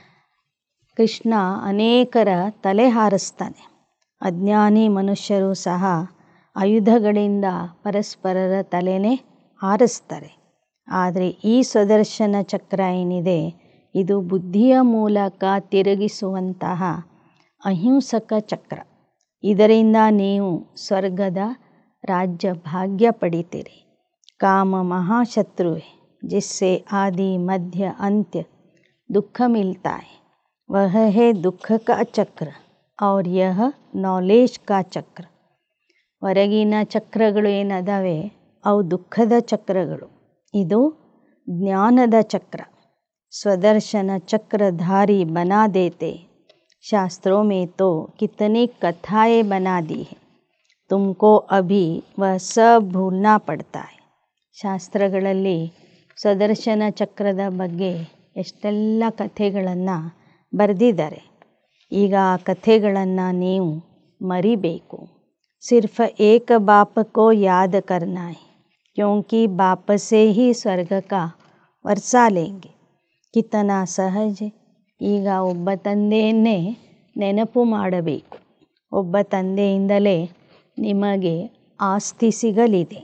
ಕೃಷ್ಣ ಅನೇಕರ ತಲೆ ಹಾರಿಸ್ತಾನೆ. ಅಜ್ಞಾನಿ ಮನುಷ್ಯರು ಸಹ ಆಯುಧಗಳಿಂದ ಪರಸ್ಪರರ ತಲೆನೇ ಹಾರಿಸ್ತಾರೆ. ಆದರೆ ಈ ಸ್ವದರ್ಶನ ಚಕ್ರ ಏನಿದೆ ಇದು ಬುದ್ಧಿಯ ಮೂಲಕ ತಿರುಗಿಸುವಂತಹ ಅಹಿಂಸಕ ಚಕ್ರ. ಇದರಿಂದ ನೀವು ಸ್ವರ್ಗದ ರಾಜ್ಯ ಭಾಗ್ಯ ಪಡಿತೀರಿ. काम महाशत्रु है, जिससे आदि मध्य अंत्य दुख मिलता है. वह है दुख का चक्र और यह नॉलेज का चक्र. ಹೊರಗಿನ ಚಕ್ರಗಳು ಏನದಾವೆ ಅವು ದುಃಖದ ಚಕ್ರಗಳು, ಇದು ಜ್ಞಾನದ ಚಕ್ರ. स्वदर्शन चक्रधारी बना देते. शास्त्रों में तो कितनी कथाएं बना दी है, तुमको अभी वह सब भूलना पड़ता है. ಶಾಸ್ತ್ರಗಳಲ್ಲಿ ಸ್ವದರ್ಶನ ಚಕ್ರದ ಬಗ್ಗೆ ಎಷ್ಟೆಲ್ಲ ಕಥೆಗಳನ್ನು ಬರೆದಿದ್ದಾರೆ. ಈಗ ಆ ಕಥೆಗಳನ್ನು ನೀವು ಮರಿಬೇಕು. ಸಿರ್ಫ್ ಏಕ ಬಾಪ ಕೋ ಯಾದ್ ಕರ್ನಾ ಹೈ, ಕ್ಯೋಂಕಿ ಬಾಪ ಸೇ ಹಿ ಸ್ವರ್ಗ ಕಾ ವರ್ಸಾ ಲೇಂಗೆ. ಕಿತನಾ ಸಹಜ. ಈಗ ಒಬ್ಬ ತಂದೆಯನ್ನೇ ನೆನಪು ಮಾಡಬೇಕು. ಒಬ್ಬ ತಂದೆಯಿಂದಲೇ ನಿಮಗೆ ಆಸ್ತಿ ಸಿಗಲಿದೆ.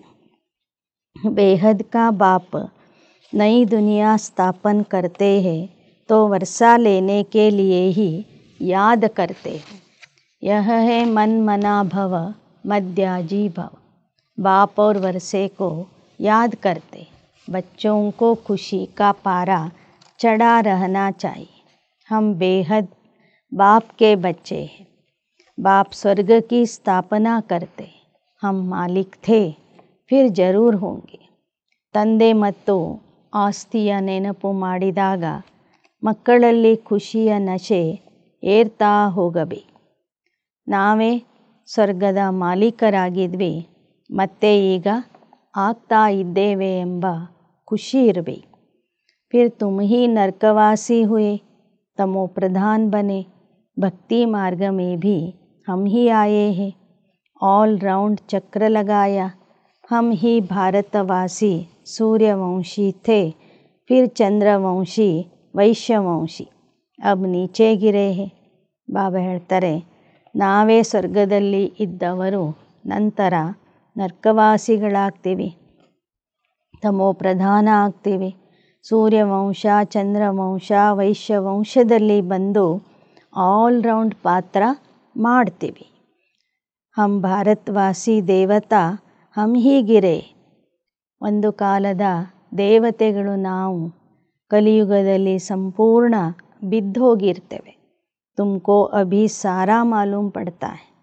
बेहद का बाप नई दुनिया स्थापन करते हैं तो वर्षा लेने के लिए ही याद करते हैं. यह है मन मना भव मध्याजी भव. बाप और वर्षे को याद करते. बच्चों को खुशी का पारा चढ़ा रहना चाहिए. हम बेहद बाप के बच्चे हैं. बाप स्वर्ग की स्थापना करते. हम मालिक थे, फिर ಜರೂರ್ ಹೋಂಗೆ. ತಂದೆ ಮತ್ತು ಆಸ್ತಿಯ ನೆನಪು ಮಾಡಿದಾಗ ಮಕ್ಕಳಲ್ಲಿ ಖುಷಿಯ ನಶೆ ಏರ್ತಾ ಹೋಗಬೇಕು. ನಾವೇ ಸ್ವರ್ಗದ ಮಾಲೀಕರಾಗಿದ್ವಿ, ಮತ್ತೆ ಈಗ ಆಗ್ತಾ ಇದ್ದೇವೆ ಎಂಬ ಖುಷಿ ಇರಬೇಕು. फिर तुम ही नरकवासी हुए, तमो प्रधान बने. भक्ति मार्ग में भी हम ही आए हैं. ऑल राउंड चक्र लगाया. हम ही भारतवासी सूर्यवंशी थे, फिर चंद्रवंशी वैश्यವಂಶಿ. अब नीचे गिरे हैं. ಬಾಬಾ ಹೇಳ್ತಾರೆ, ನಾವೇ ಸ್ವರ್ಗದಲ್ಲಿ ಇದ್ದವರು ನಂತರ ನರ್ಕವಾಸಿಗಳಾಗ್ತೀವಿ, ತಮೋ ಪ್ರಧಾನ ಆಗ್ತೀವಿ. ಸೂರ್ಯವಂಶ, ಚಂದ್ರವಂಶ, ವೈಶ್ಯವಂಶದಲ್ಲಿ ಬಂದು ಆಲ್ ರೌಂಡ್ ಪಾತ್ರ ಮಾಡ್ತೀವಿ. ಹಮ್ ಭಾರತವಾಸಿ ದೇವತಾ ಹಮ್ ಹೀಗಿರೆ. ಒಂದು ಕಾಲದ ದೇವತೆಗಳು ನಾವು ಕಲಿಯುಗದಲ್ಲಿ ಸಂಪೂರ್ಣ ಬಿದ್ದೋಗಿರ್ತೇವೆ. ತುಮಕೋ ಅಭಿ ಸಾರಾ ಮಾಲೂಮ್ ಪಡ್ತಾ ಹೈ.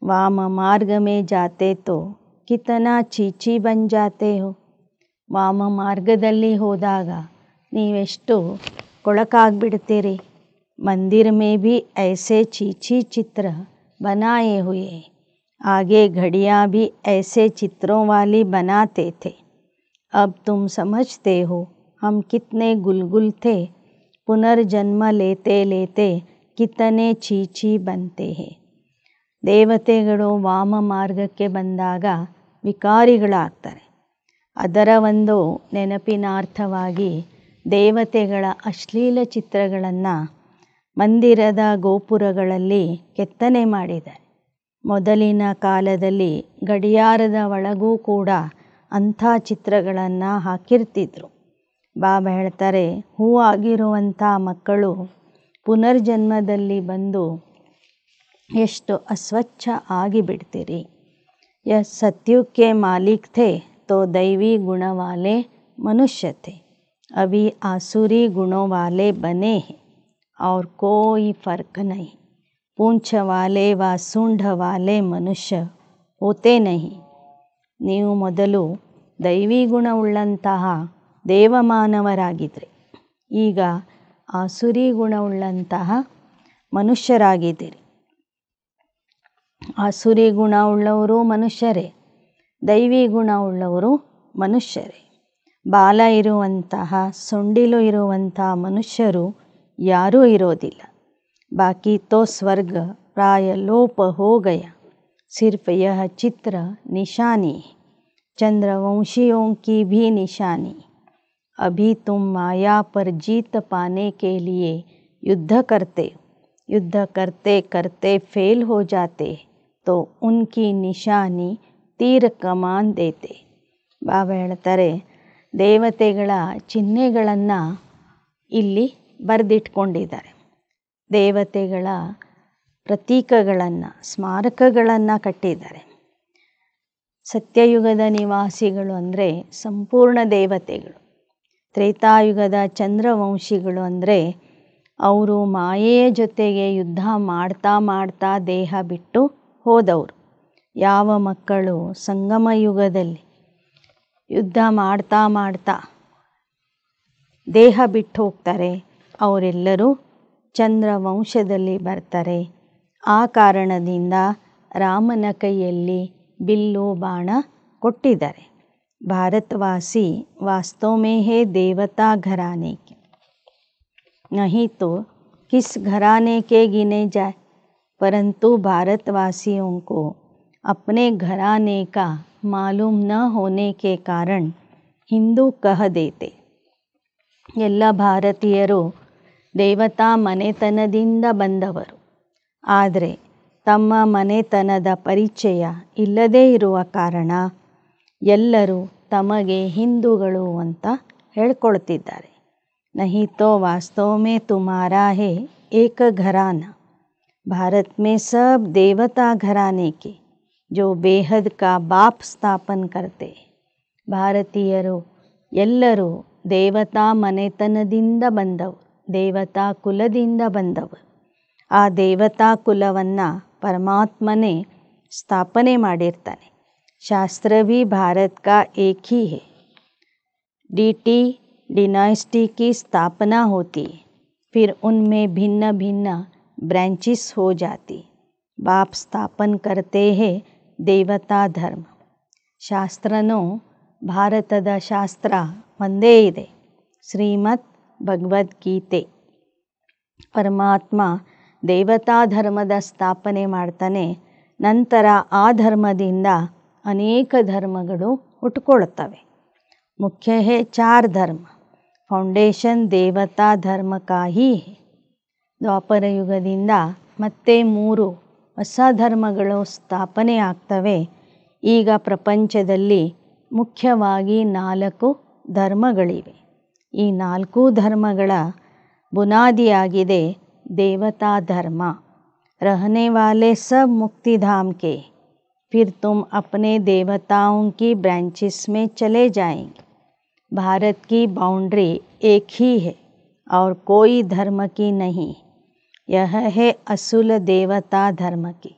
वाम मार्ग में जाते तो कितना ಚೀಚಿ बन जाते हो. ವಾಮ ಮಾರ್ಗದಲ್ಲಿ ಹೋದಾಗ ನೀವೆಷ್ಟು ಕೊಳಕಾಗ್ಬಿಡ್ತೀರಿ. मंदिर में भी ऐसे चीची चित्र बनाए हुए. आगे घड़ियाँ भी ऐसे चित्रों वाली बनाते थे. अब तुम समझते हो हम कितने गुलगुल थे. पुनर्जन्म लेते लेते कितने ಚೀಚಿ बनते हैं. ದೇವತೆಗಳು ವಾಮ ಮಾರ್ಗಕ್ಕೆ ಬಂದಾಗ ವಿಕಾರಿಗಳಾಗ್ತಾರೆ. ಅದರ ಒಂದು ನೆನಪಿನಾರ್ಥವಾಗಿ ದೇವತೆಗಳ ಅಶ್ಲೀಲ ಚಿತ್ರಗಳನ್ನು ಮಂದಿರದ ಗೋಪುರಗಳಲ್ಲಿ ಕೆತ್ತನೆ ಮಾಡಿದ್ದಾರೆ. ಮೊದಲಿನ ಕಾಲದಲ್ಲಿ ಗಡಿಯಾರದ ಒಳಗೂ ಕೂಡ ಅಂಥ ಚಿತ್ರಗಳನ್ನು ಹಾಕಿರ್ತಿದ್ರು. ಬಾಬಾ ಹೇಳ್ತಾರೆ, ಹೂವಾಗಿರುವಂಥ ಮಕ್ಕಳು ಪುನರ್ಜನ್ಮದಲ್ಲಿ ಬಂದು ಎಷ್ಟು ಅಸ್ವಚ್ಛ ಆಗಿಬಿಡ್ತೀರಿ. यह सत्युग के मालिक थे तो दैवी गुण वाले मनुष्य थे. अभी आसुरी गुणों वाले बने हैं और कोई फ़र्क नहीं. पूंछ वाले व सूंढ वाले मनुष्य होते नहीं. ನೀವು ಮೊದಲು ದೈವಿ ಗುಣವುಳ್ಳಂತಹ ದೇವಮಾನವರಾಗಿದ್ರಿ. ಈಗ ಆಸುರಿ ಗುಣವುಳ್ಳಂತಹ ಮನುಷ್ಯರಾಗಿದ್ದೀರಿ. ಆಸುರಿ ಗುಣವುಳ್ಳವರು ಮನುಷ್ಯರೇ, ದೈವಿ ಗುಣವುಳ್ಳವರು ಮನುಷ್ಯರೇ. ಬಾಲ ಇರುವಂತಹ ಸೊಂಡಿಲು ಇರುವಂತಹ ಮನುಷ್ಯರು ಯಾರೂ ಇರೋದಿಲ್ಲ. ಬಾಕಿ ತೋ ಸ್ವರ್ಗ ಪ್ರಾಯ ಲೋಪ ಹೋ ಗಯ. ಸಿರ್ಫ್ ಯಹ ಚಿತ್ರ ನಿಶಾನಿ ಚಂದ್ರವಂशियों की भी निशानी. अभी तुम माया पर जीत पाने के लिए युद्ध करते हो. युद्ध करते करते फेल हो जाते तो उनकी निशानी ತೀರ ಕಮಾನ್ ದೇತೆ. ಬಾಬಾ ಹೇಳ್ತಾರೆ, ದೇವತೆಗಳ ಚಿಹ್ನೆಗಳನ್ನು ಇಲ್ಲಿ ಬರೆದಿಟ್ಕೊಂಡಿದ್ದಾರೆ. ದೇವತೆಗಳ ಪ್ರತೀಕಗಳನ್ನು, ಸ್ಮಾರಕಗಳನ್ನು ಕಟ್ಟಿದ್ದಾರೆ. ಸತ್ಯಯುಗದ ನಿವಾಸಿಗಳು ಅಂದರೆ ಸಂಪೂರ್ಣ ದೇವತೆಗಳು. ತ್ರೇತಾಯುಗದ ಚಂದ್ರವಂಶಿಗಳು ಅಂದರೆ ಅವರು ಮಾಯೆಯ ಜೊತೆಗೆ ಯುದ್ಧ ಮಾಡ್ತಾ ಮಾಡ್ತಾ ದೇಹ ಬಿಟ್ಟು ಹೋದವರು. ಯಾವ ಮಕ್ಕಳು ಸಂಗಮ ಯುಗದಲ್ಲಿ ಯುದ್ಧ ಮಾಡ್ತಾ ಮಾಡ್ತಾ ದೇಹ ಬಿಟ್ಟು ಹೋಗ್ತಾರೆ ಅವರೆಲ್ಲರೂ ಚಂದ್ರವಂಶದಲ್ಲಿ ಬರ್ತಾರೆ. ಆ ಕಾರಣದಿಂದ ರಾಮನ ಕೈಯಲ್ಲಿ ಬಿಲ್ಲು ಬಾಣ ಕೊಟ್ಟಿದ್ದಾರೆ. ಭಾರತವಾಸಿ वास्तव में है देवता घराने के, नहीं तो किस घराने के गिने जाए. परंतु भारतवासियों को अपने घराने का मालूम न होने के कारण ಹಿಂದೂ ಕಹ ದೇತೆ. ಎಲ್ಲ ಭಾರತೀಯರು ದೇವತಾ ಮನೆತನದಿಂದ ಬಂದವರು. ಆದರೆ ತಮ್ಮ ಮನೆತನದ ಪರಿಚಯ ಇಲ್ಲದೇ ಇರುವ ಕಾರಣ ಎಲ್ಲರೂ ತಮಗೆ ಹಿಂದೂಗಳು ಅಂತ ಹೇಳ್ಕೊಳ್ತಿದ್ದಾರೆ. नहीं तो वास्तव में तुम्हारा है एक घराना. भारत में सब देवता घराने के जो बेहद का बाप ಸ್ಥಾಪನ್ करते. ಭಾರತೀಯರು ಎಲ್ಲರೂ ದೇವತಾ ಮನೆತನದಿಂದ ಬಂದವರು, ದೇವತಾ ಕುಲದಿಂದ ಬಂದವರು. ಆ ದೇವತಾ ಕುಲವನ್ನು ಪರಮಾತ್ಮನೇ ಸ್ಥಾಪನೆ ಮಾಡಿರ್ತಾನೆ. ಶಾಸ್ತ್ರ भी भारत का एक ही है. डीटी डिनास्टी की स्थापना होती है, फिर उनमें भिन्न भिन्न ब्रांचेस हो जाती. बाप स्थापन करते हैं ದೇವತಾ ಧರ್ಮ. ಶಾಸ್ತ್ರನೂ ಭಾರತದ ಶಾಸ್ತ್ರ ಒಂದೇ ಇದೆ, ಶ್ರೀಮದ್ ಭಗವದ್ಗೀತೆ. ಪರಮಾತ್ಮ ದೇವತಾ ಧರ್ಮದ ಸ್ಥಾಪನೆ ಮಾಡ್ತಾನೆ. ನಂತರ ಆ ಧರ್ಮದಿಂದ ಅನೇಕ ಧರ್ಮಗಳು ಹುಟ್ಟುಕೊಳ್ತವೆ. ಮುಖ್ಯ ಹೇ 4 ಧರ್ಮ. ಫೌಂಡೇಶನ್ ದೇವತಾ ಧರ್ಮ ಕಾ ಹಿ ಹೈ. ದ್ವಾಪರ ಯುಗದಿಂದ ಮತ್ತೆ 3 ಹೊಸ ಧರ್ಮಗಳು ಸ್ಥಾಪನೆ ಆಗ್ತವೆ. ಈಗ ಪ್ರಪಂಚದಲ್ಲಿ ಮುಖ್ಯವಾಗಿ 4 ಧರ್ಮಗಳಿವೆ. ಈ 4 ಧರ್ಮಗಳ ಬುನಾದಿಯಾಗಿದೆ ದೇವತಾ ಧರ್ಮ. रहने वाले सब मुक्तिधाम के, फिर तुम अपने देवताओं की ब्रांचेस में चले जाएंगे. भारत की बाउंड्री एक ही है और कोई धर्म की नहीं. यह है असूल देवता धर्म की.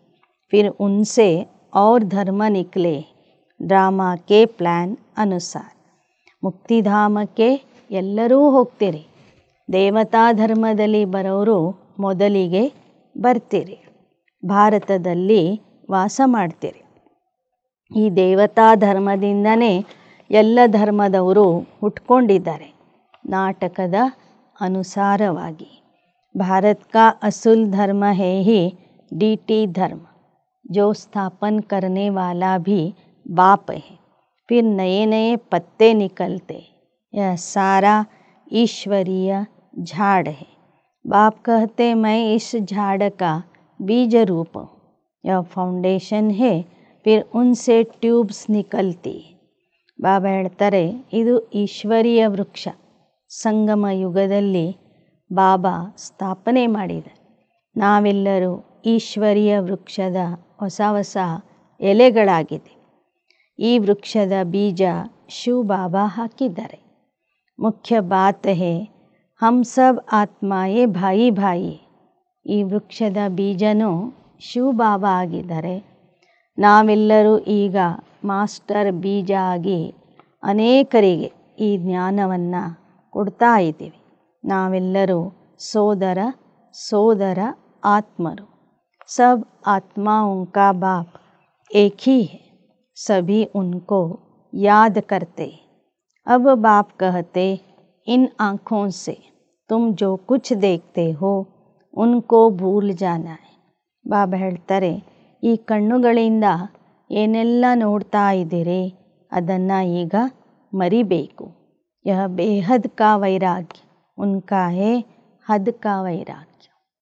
फिर उनसे और धर्म निकले ड्रामा के प्लान अनुसार. ಮುಕ್ತಿಧಾಮಕ್ಕೆ ಎಲ್ಲರೂ ಹೋಗ್ತೀರಿ. ದೇವತಾ ಧರ್ಮದಲ್ಲಿ ಬರೋರು ಮೊದಲಿಗೆ ಬರ್ತೀರಿ. ಭಾರತದಲ್ಲಿ ವಾಸ ಮಾಡ್ತೀರಿ. ಈ ದೇವತಾ ಧರ್ಮದಿಂದನೇ ಎಲ್ಲ ಧರ್ಮದವರು ಹುಟ್ಕೊಂಡಿದ್ದಾರೆ. ನಾಟಕದ ಅನುಸಾರವಾಗಿ भारत का असूल धर्म है ही डीटी धर्म, जो स्थापन करने वाला भी बाप है. फिर नए नए पत्ते निकलते. यह सारा ईश्वरीय झाड़ है. बाप कहते मैं इस झाड़ का बीज रूप हूँ. यह फाउंडेशन है. फिर उनसे ट्यूब्स निकलती. ಬಾಬಾ ಹೇಳ್ತಾರೆ ಇದು ಈಶ್ವರೀಯ ವೃಕ್ಷ. ಸಂಗಮ ಯುಗದಲ್ಲಿ ಬಾಬಾ ಸ್ಥಾಪನೆ ಮಾಡಿದ. ನಾವೆಲ್ಲರೂ ಈಶ್ವರೀಯ ವೃಕ್ಷದ ಹೊಸ ಹೊಸ ಎಲೆಗಳಾಗಿದೆ. ಈ ವೃಕ್ಷದ ಬೀಜ ಶಿವ ಬಾಬಾ ಹಾಕಿದ್ದಾರೆ. ಮುಖ್ಯ ಬಾತ್ ಹೇ ಹಮ್ ಸಬ್ ಆತ್ಮಾಯೇ ಭಾಯಿ ಭಾಯಿ. ಈ ವೃಕ್ಷದ ಬೀಜನೂ ಶಿವ ಬಾಬಾ ಆಗಿದ್ದಾರೆ. ನಾವೆಲ್ಲರೂ ಈಗ ಮಾಸ್ಟರ್ ಬೀಜ ಆಗಿ ಅನೇಕರಿಗೆ ಈ ಜ್ಞಾನವನ್ನು ಕೊಡ್ತಾ ಇದ್ದೀವಿ. ನಾವೆಲ್ಲರೂ ಸೋದರ ಸೋದರ ಆತ್ಮರು. सब आत्माओं का बाप एक ही है. सभी उनको याद करते. अब बाप कहते इन आँखों से तुम जो कुछ देखते हो उनको भूल जाना है. ಬಾಬಾ ಹೇಳ್ತಾರೆ ಈ ಕಣ್ಣುಗಳಿಂದ ಏನೆಲ್ಲ ನೋಡ್ತಾ ಇದ್ದೀರಿ ಅದನ್ನು ಈಗ ಮರಿಬೇಕು. ಯಹ ಬೇಹದ್ ಕಾ ವೈರಾಗ್ಯ ಉನ್ಕಾ ಹೇ ಹದ್ ಕಾ ವೈರಾಗ್ಯ.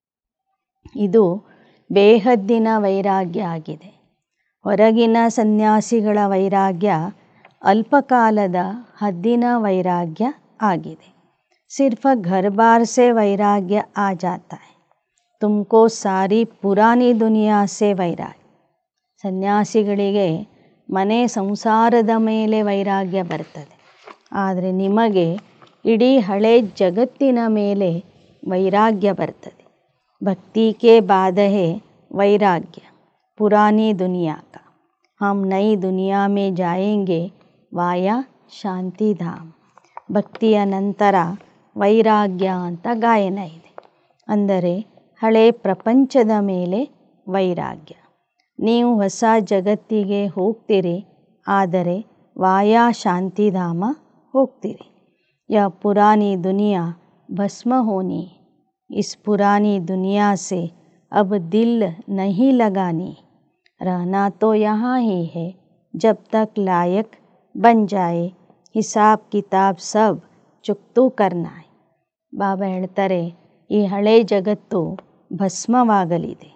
ಇದು ಬೇಹದ್ದಿನ ವೈರಾಗ್ಯ ಆಗಿದೆ. ಹೊರಗಿನ ಸನ್ಯಾಸಿಗಳ ವೈರಾಗ್ಯ ಅಲ್ಪಕಾಲದ ಹದ್ದಿನ ವೈರಾಗ್ಯ ಆಗಿದೆ. ಸಿರ್ಫ್ ಘರ್ ಬಾರ್ ಸೆ ವೈರಾಗ್ಯ ಆ ಜಾತಾ ಹೈ. ತುಮಕೋ ಸಾರಿ ಪುರಾನಿ ದುನಿಯಾ ಸೆ ವೈರಾಗ್ಯ. ಸನ್ಯಾಸಿಗಳಿಗೆ ಮನೆ ಸಂಸಾರದ ಮೇಲೆ ವೈರಾಗ್ಯ ಬರ್ತದೆ. ಆದರೆ ನಿಮಗೆ ಇಡೀ ಹಳೆ ಜಗತ್ತಿನ ಮೇಲೆ ವೈರಾಗ್ಯ ಬರ್ತದೆ. भक्ति के बाद है वैराग्य पुरानी दुनिया का. हम नई दुनिया में जाएंगे वाया ಶಾಂತಿ ಧಾಮ್. ಭಕ್ತಿಯ ನಂತರ ವೈರಾಗ್ಯ ಅಂತ ಗಾಯನ ಇದೆ. ಅಂದರೆ ಹಳೆ ಪ್ರಪಂಚದ ಮೇಲೆ ವೈರಾಗ್ಯ. ನೀವು ಹೊಸ ಜಗತ್ತಿಗೆ ಹೋಗ್ತೀರಿ, ಆದರೆ ವಾಯಾ ಶಾಂತಿಧಾಮ ಹೋಗ್ತೀರಿ. ಯಾ ಪುರಾನಿ ದುನಿಯಾ ಭಸ್ಮ ಹೋನಿ. इस पुरानी दुनिया से अब दिल नहीं लगानी. रहना तो यहाँ ही है जब तक लायक बन जाए. हिसाब किताब सब चुक्तू करना है. ಬಾಬಾ ಹೇಳ್ತಾರೆ ಈ ಹಳೆ ಜಗತ್ತು ಭಸ್ಮವಾಗಲಿದೆ.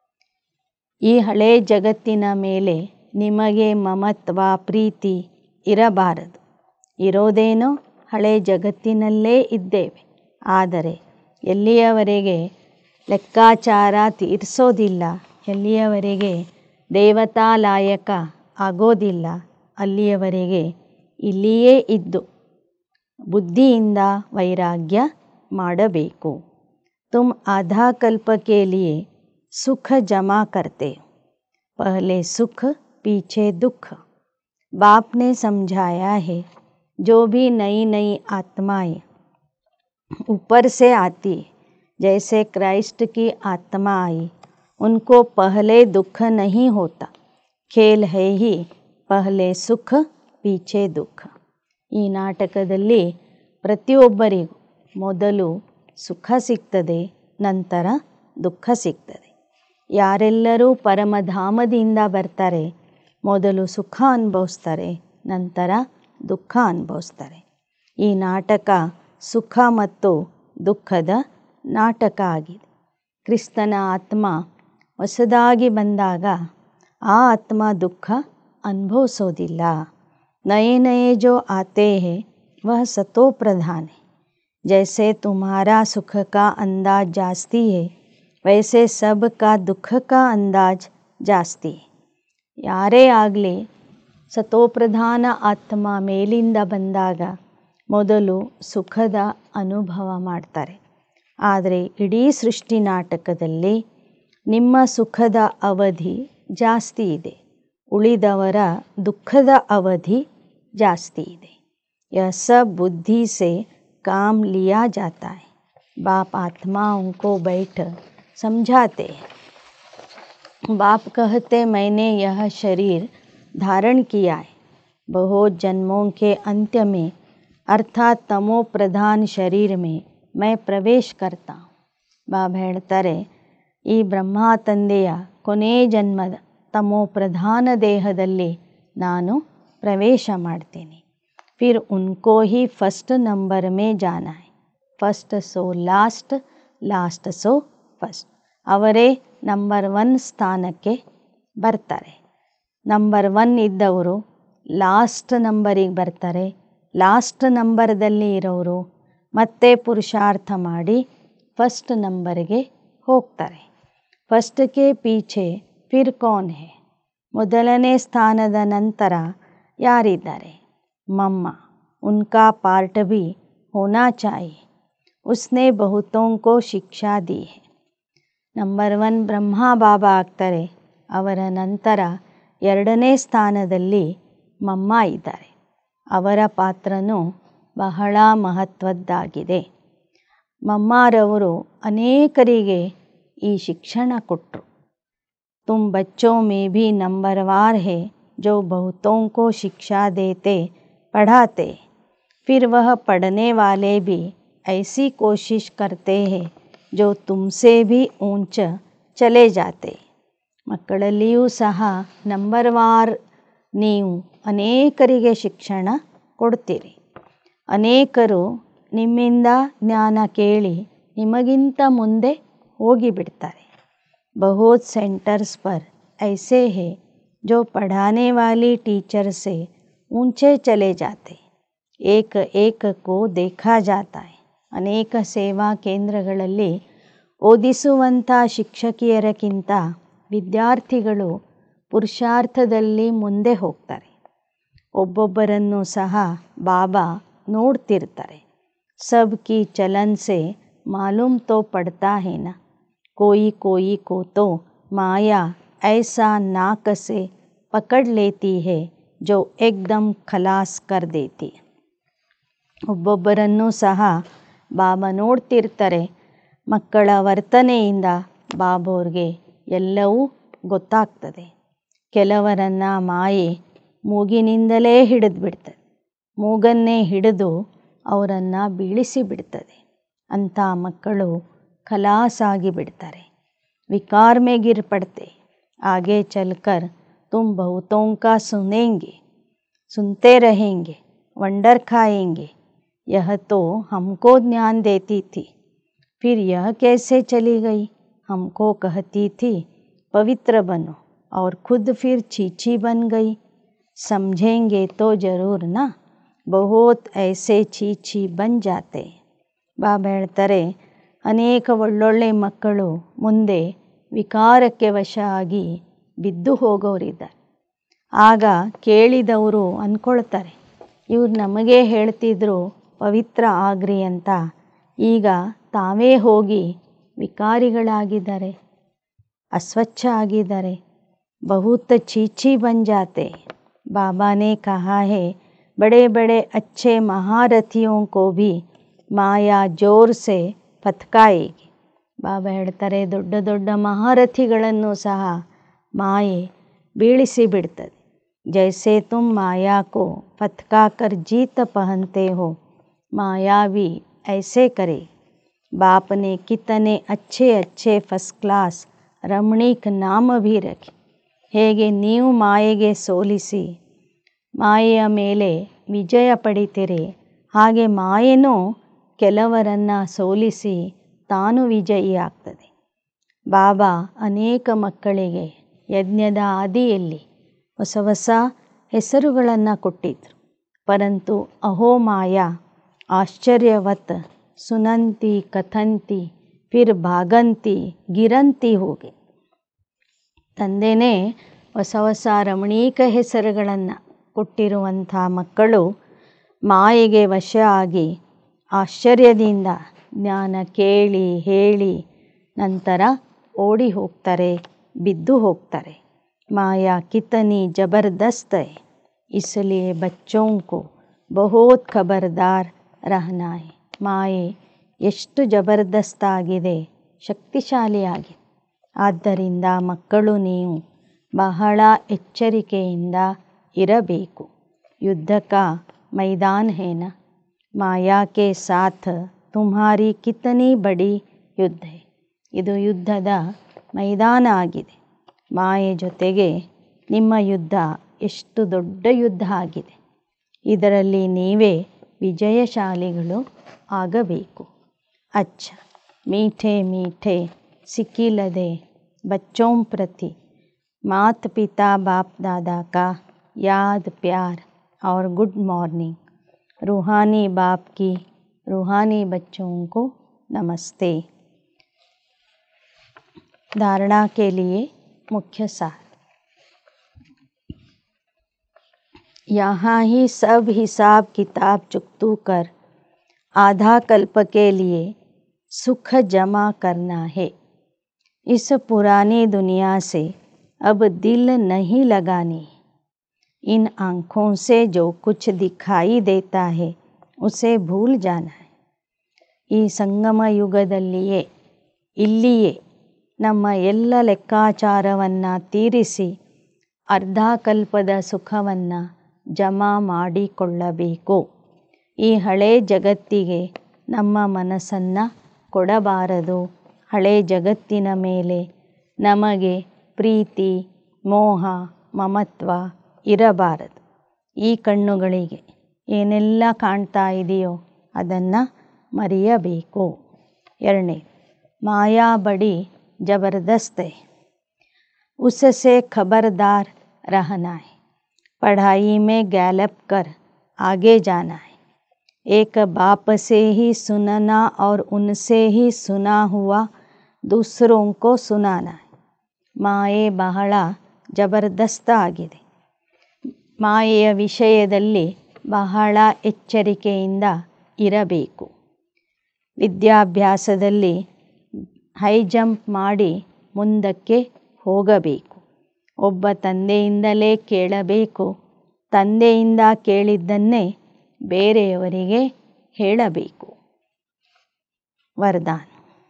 ಈ ಹಳೆ ಜಗತ್ತಿನ ಮೇಲೆ ನಿಮಗೆ ಮಮತ್ವ ಪ್ರೀತಿ ಇರಬಾರದು. ಇರೋದೇನೋ ಹಳೆ ಜಗತ್ತಿನಲ್ಲೇ ಇದ್ದೇವೆ. ಆದರೆ ಎಲ್ಲಿಯವರೆಗೆ ಲೆಕ್ಕಾಚಾರ ತೀರಿಸೋದಿಲ್ಲ, ಎಲ್ಲಿಯವರೆಗೆ ದೇವತಾ ಲಾಯಕ ಆಗೋದಿಲ್ಲ, ಅಲ್ಲಿಯವರೆಗೆ ಇಲ್ಲಿಯೇ ಇದ್ದು ಬುದ್ಧಿಯಿಂದ ವೈರಾಗ್ಯ ಮಾಡಬೇಕು. तुम आधा कल्प के लिए सुख जमा करते हो, पहले सुख पीछे दुख. बाप ने समझाया है जो भी नई नई आत्माएं ऊपर से आती है, जैसे क्राइस्ट की आत्मा आई, उनको पहले दुख नहीं होता. खेल है ही पहले सुख पीछे दुख. ಈ ನಾಟಕದಲ್ಲಿ ಪ್ರತಿಯೊಬ್ಬರಿಗೂ ಮೊದಲು ಸುಖ ಸಿಗ್ತದೆ, ನಂತರ ದುಃಖ ಸಿಗ್ತದೆ. ಯಾರೆಲ್ಲರೂ ಪರಮಧಾಮದಿಂದ ಬರ್ತಾರೆ ಮೊದಲು ಸುಖ ಅನುಭವಿಸ್ತಾರೆ, ನಂತರ ದುಃಖ ಅನುಭವಿಸ್ತಾರೆ. ಈ ನಾಟಕ ಸುಖ ಮತ್ತು ದುಃಖದ ನಾಟಕ ಆಗಿದೆ. ಕ್ರಿಸ್ತನ ಆತ್ಮ ಹೊಸದಾಗಿ ಬಂದಾಗ ಆ ಆತ್ಮ ದುಃಖ ಅನುಭವಿಸೋದಿಲ್ಲ. नए नए जो आते हैं वह सतो प्रधान है. जैसे तुम्हारा सुख का अंदाज जास्ती है, वैसे सब का दुख का अंदाज जास्ती है. ಯಾರೇ ಆಗಲಿ ಸತೋಪ್ರಧಾನ ಆತ್ಮ ಮೇಲಿಂದ ಬಂದಾಗ ಮೊದಲು ಸುಖದ ಅನುಭವ ಮಾಡ್ತಾರೆ. ಆದರೆ ಇಡೀ ಸೃಷ್ಟಿ ನಾಟಕದಲ್ಲಿ ನಿಮ್ಮ ಸುಖದ ಅವಧಿ ಜಾಸ್ತಿ ಇದೆ, ಉಳಿದವರ ದುಃಖದ ಅವಧಿ ಜಾಸ್ತಿ ಇದೆ. यह सब बुद्धि से काम लिया जाता है. बाप आत्माओं को बैठ समझाते हैं. बाप कहते मैंने यह शरीर धारण किया है. बहुत जन्मों के अंत्य में अर्थात तमो प्रधान शरीर में मैं प्रवेश करता हूँ. ಬಾಬಾ ಹೇಳ್ತಾರೆ, ಈ ಬ್ರಹ್ಮ ತಂದೆಯ ಕೊನೆ ಜನ್ಮದ ತಮೋ ಪ್ರಧಾನ ದೇಹದಲ್ಲಿ ನಾನು ಪ್ರವೇಶ ಮಾಡ್ತೀನಿ. फिर उनको ही फर्स्ट नंबर में जाना है. फर्स्ट सो लास्ट, लास्ट सो फर्स्ट. ಅವರೇ ನಂಬರ್ 1 ಸ್ಥಾನಕ್ಕೆ ಬರ್ತಾರೆ. ನಂಬರ್ 1 ಇದ್ದವರು ಲಾಸ್ಟ್ ನಂಬರಿಗೆ ಬರ್ತಾರೆ. ಲಾಸ್ಟ್ ನಂಬರ್ದಲ್ಲಿ ಇರೋರು ಮತ್ತೆ ಪುರುಷಾರ್ಥ ಮಾಡಿ ಫಸ್ಟ್ ನಂಬರ್ಗೆ ಹೋಗ್ತಾರೆ. ಫಸ್ಟ್ಗೆ ಪೀಛೆ ಫಿರ್ ಕೌನ್ ಹೈ. ಮೊದಲನೇ ಸ್ಥಾನದ ನಂತರ ಯಾರಿದ್ದಾರೆ? मम्मा, उनका पार्ट भी होना चाहिए. उसने बहुतों को शिक्षा दी है. ನಂಬರ್ 1 ಬ್ರಹ್ಮ ಬಾಬಾ ಆಗ್ತಾರೆ. ಅವರ ನಂತರ 2ನೇ ಸ್ಥಾನದಲ್ಲಿ ಮಮ್ಮ ಇದ್ದಾರೆ. ಅವರ ಪಾತ್ರನೂ ಬಹಳ ಮಹತ್ವದ್ದಾಗಿದೆ. ಮಮ್ಮಾರವರು ಅನೇಕರಿಗೆ ಈ ಶಿಕ್ಷಣ ಕೊಟ್ಟರು. ತುಮ್ ಬಚ್ಚೋ ಮೇ ಭಿ ನಂಬರ್ವಾರ್ ಹೇ जो बहुतों को शिक्षा देते पढ़ाते. फिर वह पढ़ने वाले भी ऐसी कोशिश करते हैं जो तुमसे भी ऊंच चले जाते. ಮಕ್ಕಳಲ್ಲಿಯೂ ಸಹ ನಂಬರ್ವಾರ್ ನೀವು ಅನೇಕರಿಗೆ ಶಿಕ್ಷಣ ಕೊಡ್ತೀರಿ. ಅನೇಕರು ನಿಮ್ಮಿಂದ ಜ್ಞಾನ ಕೇಳಿ ನಿಮಗಿಂತ ಮುಂದೆ ಹೋಗಿಬಿಡ್ತಾರೆ. बहुत सेंटर्स पर ऐसे हैं जो पढ़ाने वाली टीचर से ऊंचे चले जाते. एक एक को देखा जाता है. ಅನೇಕ ಸೇವಾ ಕೇಂದ್ರಗಳಲ್ಲಿ ಓದಿಸುವಂಥ ಶಿಕ್ಷಕಿಯರಕ್ಕಿಂತ ವಿದ್ಯಾರ್ಥಿಗಳು ಪುರುಷಾರ್ಥದಲ್ಲಿ ಮುಂದೆ ಹೋಗ್ತಾರೆ. ಒಬ್ಬೊಬ್ಬರನ್ನು ಸಹ ಬಾಬಾ ನೋಡ್ತಿರ್ತಾರೆ. ಸಬ್ ಕಿ ಚಲನ್ ಸೆ ಮಾಲೂಮ್ ತೋ ಪಡ್ತಾ ಹೇ ನಾ. कोई कोई को तो माया ऐसा नाक से पकड़ लेती है जो एकदम खलास कर देती. ಒಬ್ಬೊಬ್ಬರನ್ನು ಸಹ ಬಾಬಾ ನೋಡ್ತಿರ್ತಾರೆ. ಮಕ್ಕಳ ವರ್ತನೆಯಿಂದ ಬಾಬೋರ್ಗೆ ಎಲ್ಲವೂ ಗೊತ್ತಾಗ್ತದೆ. ಕೆಲವರನ್ನು ಮಾಯೆ ಮೂಗಿನಿಂದಲೇ ಹಿಡಿದು ಬಿಡ್ತದೆ. ಮೂಗನ್ನೇ ಹಿಡಿದು ಅವರನ್ನು ಬೀಳಿಸಿ ಬಿಡ್ತದೆ. ಅಂಥ ಮಕ್ಕಳು खलास आगे बिड़ते. विकार में गिर पड़ते. आगे चलकर तुम बहुतों का सुनेंगे, सुनते रहेंगे, वंडर खाएंगे. यह तो हमको ज्ञान देती थी, फिर यह कैसे चली गई? हमको कहती थी पवित्र बनो और खुद फिर छीछी बन गई. समझेंगे तो ज़रूर ना. बहुत ऐसे छीछी बन जाते. ಬಾಬಾ ಹೇಳ್ತಾರೆ, ಅನೇಕ ಒಳ್ಳೊಳ್ಳೆ ಮಕ್ಕಳು ಮುಂದೆ ವಿಕಾರಕ್ಕೆ ವಶ ಆಗಿ ಬಿದ್ದು ಹೋಗೋರಿದ್ದಾರೆ. ಆಗ ಕೇಳಿದವರು ಅಂದ್ಕೊಳ್ತಾರೆ, ಇವ್ರು ನಮಗೆ ಹೇಳ್ತಿದ್ರು ಪವಿತ್ರ ಆಗ್ರಿ ಅಂತ, ಈಗ ತಾವೇ ಹೋಗಿ ವಿಕಾರಿಗಳಾಗಿದ್ದಾರೆ, अस्वच्छ ಆಗಿದ್ದಾರೆ. बहुत छीछी बन जाते. बाबा ने कहा है बड़े बड़े अच्छे महारथियों को भी माया जोर से ಪತ್ಕಾಯಿಗೆ. ಬಾಬಾ ಹೇಳ್ತಾರೆ, ದೊಡ್ಡ ದೊಡ್ಡ ಮಹಾರಥಿಗಳನ್ನು ಸಹ ಮಾಯೆ ಬೀಳಿಸಿ ಬಿಡ್ತದೆ. ಜೈಸೆ ತುಮ್ ಮಾಯಾ ಕೋ ಪತ್ಕಾ ಕರ್ ಜೀತ ಪಹನ್ತೆ ಹೋ, ಮಾಯಾ भी ऐसे करे. बाप ने कितने अच्छे अच्छे फर्स्ट क्लास रमणीक नाम भी रखे. ಹೇಗೆ ನೀವು ಮಾಯೆಗೆ ಸೋಲಿಸಿ ಮಾಯೆಯ ಮೇಲೆ ವಿಜಯ ಪಡಿತೀರಿ, ಹಾಗೆ ಮಾಯೆನೂ ಕೆಲವರನ್ನು ಸೋಲಿಸಿ ತಾನು ವಿಜಯಿ ಆಗ್ತದೆ. ಬಾಬಾ ಅನೇಕ ಮಕ್ಕಳಿಗೆ ಯಜ್ಞದ ಆದಿಯಲ್ಲಿ ಹೊಸ ಹೊಸ ಹೆಸರುಗಳನ್ನು ಕೊಟ್ಟಿದ್ದರು. ಪರಂತು ಅಹೋ ಮಾಯಾ ಆಶ್ಚರ್ಯವತ್ ಸುನಂತಿ ಕಥಂತಿ ಫಿರ್ ಭಾಗಂತಿ ಗಿರಂತಿ ಹೋಗಿ. ತಂದೆನೇ ಹೊಸ ಹೊಸ ರಮಣೀಕ ಹೆಸರುಗಳನ್ನು ಕೊಟ್ಟಿರುವಂಥ ಮಕ್ಕಳು ಮಾಯೆಗೆ ವಶ ಆಗಿ ಆಶ್ಚರ್ಯದಿಂದ ಜ್ಞಾನ ಕೇಳಿ ಹೇಳಿ ನಂತರ ಓಡಿ ಹೋಗ್ತಾರೆ, ಬಿದ್ದು ಹೋಗ್ತಾರೆ. माया कितनी ज़बरदस्त है, इसलिए बच्चों को बहुत खबरदार रहना है. ಮಾಯೆ ಎಷ್ಟು ಜಬರ್ದಸ್ತಾಗಿದೆ, ಶಕ್ತಿಶಾಲಿಯಾಗಿದೆ. ಆದ್ದರಿಂದ ಮಕ್ಕಳು ನೀವು ಬಹಳ ಎಚ್ಚರಿಕೆಯಿಂದ ಇರಬೇಕು. युद्ध का मैदान है ना, माया के साथ तुम्हारी कितनी बड़ी युद्ध है. ಇದು ಯುದ್ಧದ ಮೈದಾನ ಆಗಿದೆ. ಮಾಯೆ ಜೊತೆಗೆ ನಿಮ್ಮ ಯುದ್ಧ ಎಷ್ಟು ದೊಡ್ಡ ಯುದ್ಧ ಆಗಿದೆ. ಇದರಲ್ಲಿ ನೀವೇ ವಿಜಯಶಾಲಿಗಳು ಆಗಬೇಕು. अच्छा, मीठे मीठे सिकिलदे बच्चों प्रति माता पिता बाप दादा का याद प्यार और गुड मॉर्निंग. रूहानी बाप की रूहानी बच्चों को नमस्ते. धारणा के लिए मुख्य सार. यहाँ ही सब हिसाब किताब चुकतू कर आधा कल्प के लिए सुख जमा करना है. इस पुरानी दुनिया से अब दिल नहीं लगानी. इन आँखों से जो कुछ दिखाई देता है उसे भूल जाना है. ಈ ಸಂಗಮ ಯುಗದಲ್ಲಿಯೇ ಇಲ್ಲಿಯೇ ನಮ್ಮ ಎಲ್ಲ ಲೆಕ್ಕಾಚಾರವನ್ನು ತೀರಿಸಿ ಅರ್ಧಕಲ್ಪದ ಸುಖವನ್ನು ಜಮಾ ಮಾಡಿಕೊಳ್ಳಬೇಕು. ಈ ಹಳೆ ಜಗತ್ತಿಗೆ ನಮ್ಮ ಮನಸ್ಸನ್ನು ಕೊಡಬಾರದು. ಹಳೆ ಜಗತ್ತಿನ ಮೇಲೆ ನಮಗೆ ಪ್ರೀತಿ ಮೋಹ ಮಮತ್ವ ಇರಬಾರದು. ಈ ಕಣ್ಣುಗಳಿಗೆ ಏನೆಲ್ಲ ಕಾಣ್ತಾ ಇದೆಯೋ ಅದನ್ನು ಮರೆಯಬೇಕು. ಎರಡನೇ, ಮಾಯಾ ಬಡಿ ज़बरदस्त है, उससे खबरदार रहना है. पढ़ाई में गैलप कर आगे जाना है. एक बाप से ही सुनना और उनसे ही सुना हुआ दूसरों को सुनाना है. ಮಾಯೆ ಬಹಳ ಜಬರ್ದಸ್ತ ಆಗಿದೆ. ಮಾಯೆಯ ವಿಷಯದಲ್ಲಿ ಬಹಳ ಎಚ್ಚರಿಕೆಯಿಂದ ಇರಬೇಕು. ವಿದ್ಯಾಭ್ಯಾಸದಲ್ಲಿ ಹೈ ಜಂಪ್ ಮಾಡಿ ಮುಂದಕ್ಕೆ ಹೋಗಬೇಕು. ಒಬ್ಬ ತಂದೆಯಿಂದಲೇ ಕೇಳಬೇಕು. ತಂದೆಯಿಂದ ಕೇಳಿದ್ದನ್ನೇ ಬೇರೆಯವರಿಗೆ ಹೇಳಬೇಕು. वरदान.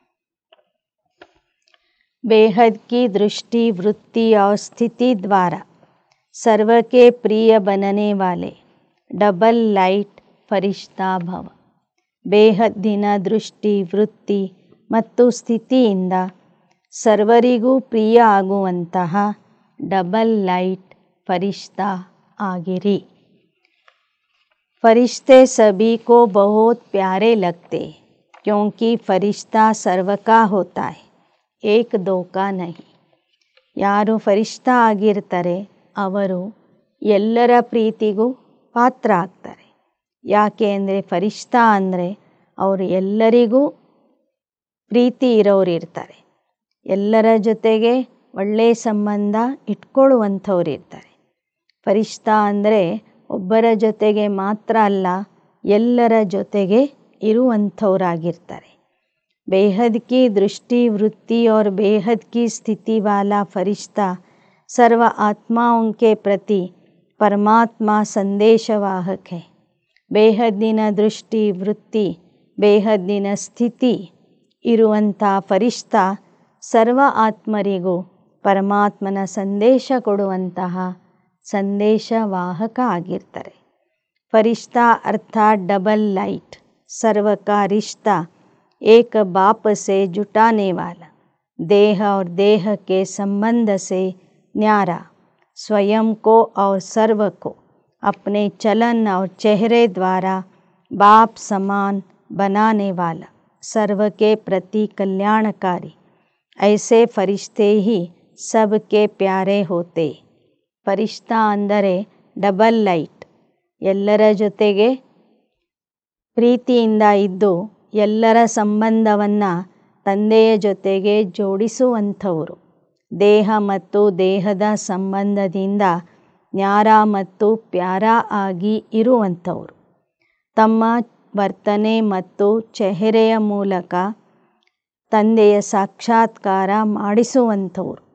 बेहद की दृष्टि वृत्ति और स्थिति द्वारा सर्व के प्रिय बनने वाले डबल लाइट फरिश्ता भव. ಬೇಹದ್ದಿನ ದೃಷ್ಟಿ ವೃತ್ತಿ ಮತ್ತು ಸ್ಥಿತಿಯಿಂದ ಸರ್ವರಿಗೂ ಪ್ರಿಯ ಆಗುವಂತಹ ಡಬಲ್ ಲೈಟ್ ಫರಿಶ್ತಾ ಆಗಿರಿ. फरिश्ते सभी को बहुत प्यारे लगते क्योंकि फरिश्ता सर्व का होता है, एक दो का नहीं. ಯಾರು ಫರಿಶ್ತಾ ಆಗಿರ್ತಾರೆ ಅವರು ಎಲ್ಲರ ಪ್ರೀತಿಗೂ ಪಾತ್ರ ಆಗ್ತಾರೆ. ಯಾಕೆ ಅಂದರೆ ಫರಿಶ್ತಾ ಅಂದರೆ ಅವರು ಎಲ್ಲರಿಗೂ ಪ್ರೀತಿ ಇರೋರು ಇರ್ತಾರೆ. ಎಲ್ಲರ ಜೊತೆಗೆ ಒಳ್ಳೆಯ ಸಂಬಂಧ ಇಟ್ಕೊಳ್ಳುವಂಥವ್ರು ಇರ್ತಾರೆ. ಫರಿಶ್ತಾ ಅಂದರೆ ಒಬ್ಬರ ಜೊತೆಗೆ ಮಾತ್ರ ಅಲ್ಲ, ಎಲ್ಲರ ಜೊತೆಗೆ ಇರುವಂಥವರಾಗಿರ್ತಾರೆ. बेहद की दृष्टि वृत्ति और बेहद की स्थिति वाला फरिश्ता सर्व आत्माओं के प्रति परमात्मा संदेशवाहक है. ಬೇಹದ್ದಿನ ದೃಷ್ಟಿ ವೃತ್ತಿ ಬೇಹದ್ದಿನ ಸ್ಥಿತಿ ಇರುವಂಥ ಫರಿಶ್ತಾ ಸರ್ವ ಆತ್ಮರಿಗೂ ಪರಮಾತ್ಮನ ಸಂದೇಶ ಕೊಡುವಂತಹ ಸಂದೇಶವಾಹಕ ಆಗಿರ್ತಾರೆ. ಫರಿಶ್ತಾ ಅರ್ಥಾತ್ ಡಬಲ್ ಲೈಟ್, सर्व का रिश्ता एक बाप से जुटाने वाला, देह और देह के संबंध से न्यारा, स्वयं को और सर्व को अपने चलन और चेहरे द्वारा बाप समान बनाने वाला, सर्व के प्रति कल्याणकारी. ऐसे फरिश्ते ही सबके प्यारे होते. ಫರಿಶ್ತಾ ಅಂದರೆ ಡಬಲ್ ಲೈಟ್, ಎಲ್ಲರ ಜೊತೆಗೆ ಪ್ರೀತಿಯಿಂದ ಇದ್ದು ಎಲ್ಲರ ಸಂಬಂಧವನ್ನು ತಂದೆಯ ಜೊತೆಗೆ ಜೋಡಿಸುವಂಥವರು. ದೇಹ ಮತ್ತು ದೇಹದ ಸಂಬಂಧದಿಂದ ನ್ಯಾರ ಮತ್ತು ಪ್ಯಾರ ಆಗಿ ಇರುವಂಥವರು. ತಮ್ಮ ವರ್ತನೆ ಮತ್ತು ಚೆಹರೆಯ ಮೂಲಕ ತಂದೆಯ ಸಾಕ್ಷಾತ್ಕಾರ ಮಾಡಿಸುವಂಥವರು.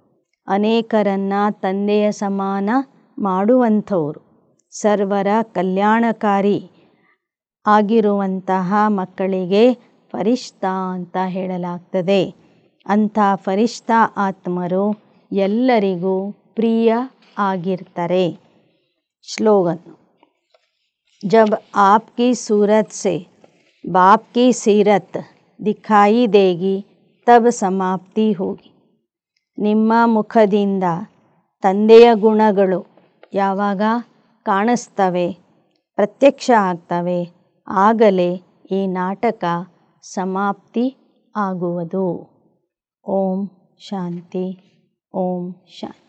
ಅನೇಕರನ್ನ ತಂದೆಯ ಸಮಾನ ಮಾಡುವಂಥವರು, ಸರ್ವರ ಕಲ್ಯಾಣಕಾರಿ ಆಗಿರುವಂತಹ ಮಕ್ಕಳಿಗೆ ಫರಿಷ್ಠಾ ಅಂತ ಹೇಳಲಾಗ್ತದೆ. ಅಂಥ ಫರಿಷ್ಠಾ ಆತ್ಮರು ಎಲ್ಲರಿಗೂ ಪ್ರಿಯ ಆಗಿರ್ತಾರೆ. ಸ್ಲೋಗನ್: जब आपकी सूरत से बाप की सीरत दिखाई देगी तब समाप्ति होगी. ನಿಮ್ಮ ಮುಖದಿಂದ ತಂದೆಯ ಗುಣಗಳು ಯಾವಾಗ ಕಾಣಿಸ್ತವೆ, ಪ್ರತ್ಯಕ್ಷ ಆಗ್ತವೆ, ಆಗಲೇ ಈ ನಾಟಕ ಸಮಾಪ್ತಿ ಆಗುವುದು. ಓಂ ಶಾಂತಿ, ಓಂ ಶಾಂತಿ.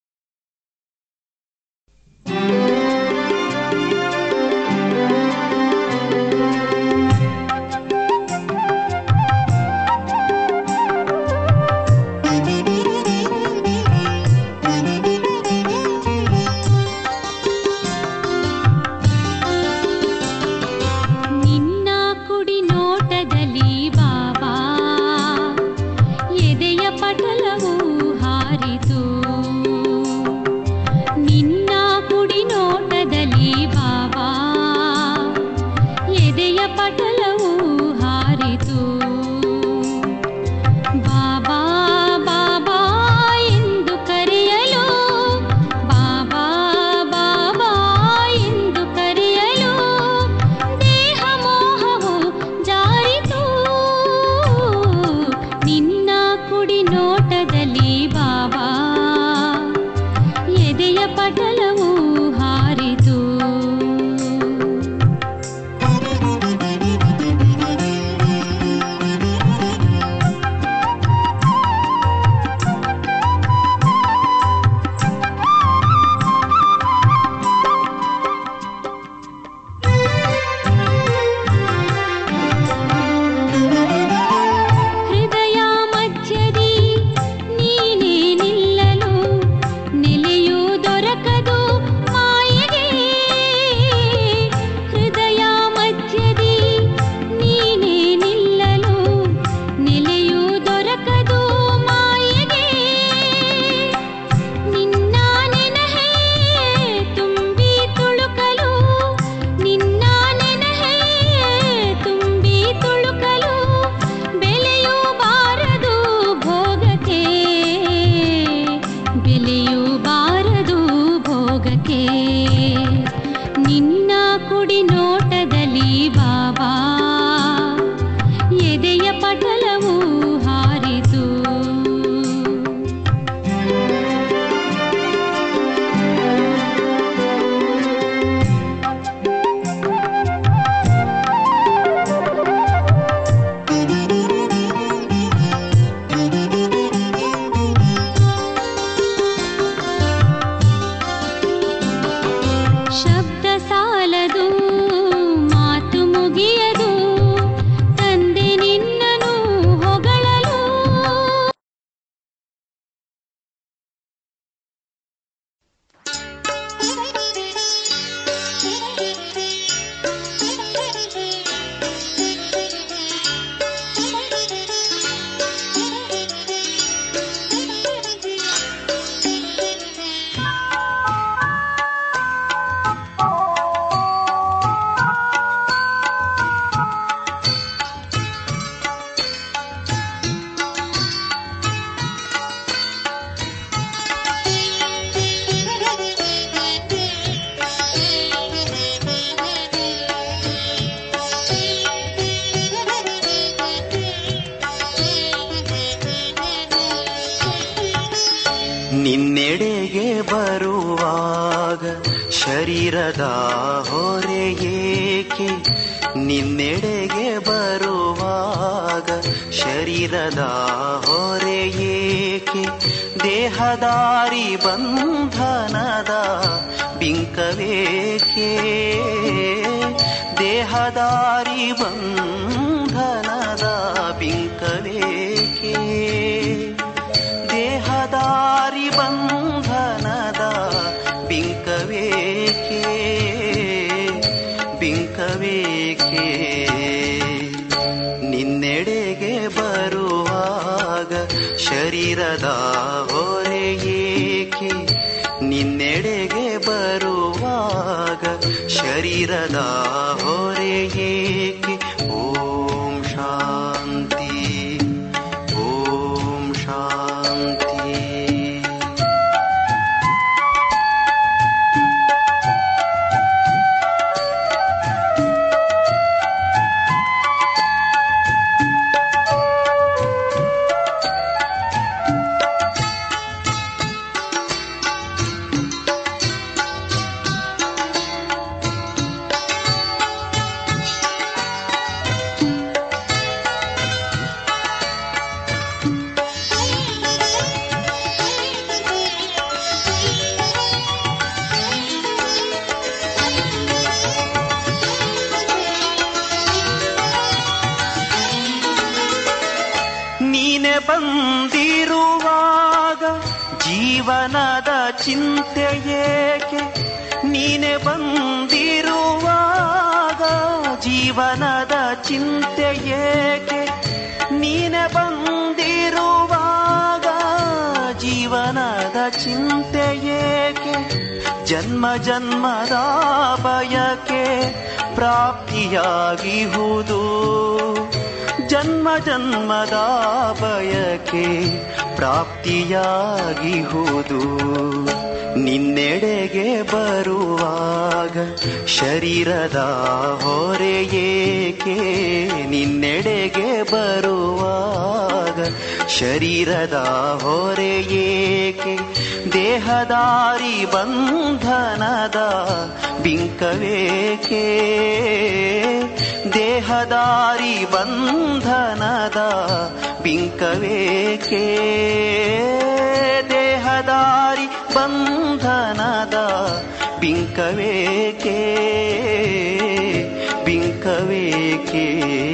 ನಿನ್ನೆಡೆಗೆ ಬರುವಾಗ ಶರೀರದ ಹೊರೆ ಏಕೆ, ನಿನ್ನೆಡೆಗೆ ಬರುವಾಗ ಶರೀರದ ಹೊರೆ ಏಕೆ, ದೇಹದಾರಿ ಬಂಧನದ ಬಿಂಕವೇಕೆ, ದೇಹದಾರಿ ಬಂಧನದ ಬಿಂಕವೇಕೆ, ದೇಹದಾರಿ ಬಂಧನದ ಬಿಂಕವೇಕೆ, ಬಿಂಕವೇಕೆ. ನಿನ್ನೆಡೆಗೆ ಬರುವಾಗ ಶರೀರದ ಹೊರೆಯೇ ಶರೀರದ ಹೊರೆ ಏಕೆ. ಓಂ ಶಾಂತಿ, ಓಂ ಶಾಂತಿ. ಬಂದಿರುವಾಗ ಜೀವನದ ಚಿಂತೆ ಏಕೆ. ನೀನೆ ಬಂದಿರುವಾಗ ಜೀವನದ ಚಿಂತೆ ಏಕೆ. ನೀನೆ ಬಂದಿರುವಾಗ ಜೀವನದ ಚಿಂತೆ ಏಕೆ. ಜನ್ಮ ಜನ್ಮದ ಬಯಕೆ ಪ್ರಾಪ್ತಿಯಾಗಿಹುದು. ಜನ್ಮ ಜನ್ಮದ ಬಯಕೆ ಪ್ರಾಪ್ತಿಯಾಗಿಹುದು. ನಿನ್ನೆಡೆಗೆ ಬರುವಾಗ ಶರೀರದ ಹೊರೆ ಏಕೆ. ನಿನ್ನೆಡೆಗೆ ಬರುವಾಗ ಶರೀರದ ಹೊರೆ ಏಕೆ. ದೇಹದಾರಿ ಬಂಧನದ ಬಿಂಕವೇಕೆ. ದೇಹದಾರಿ ಬಂಧನದ ಬಿಂಕವೇಕೆ. ದೇಹದಾರಿ ಬಂಧನದ ಬಿಂಕವೇಕೆ. ಬಿಂಕವೇಕೆ.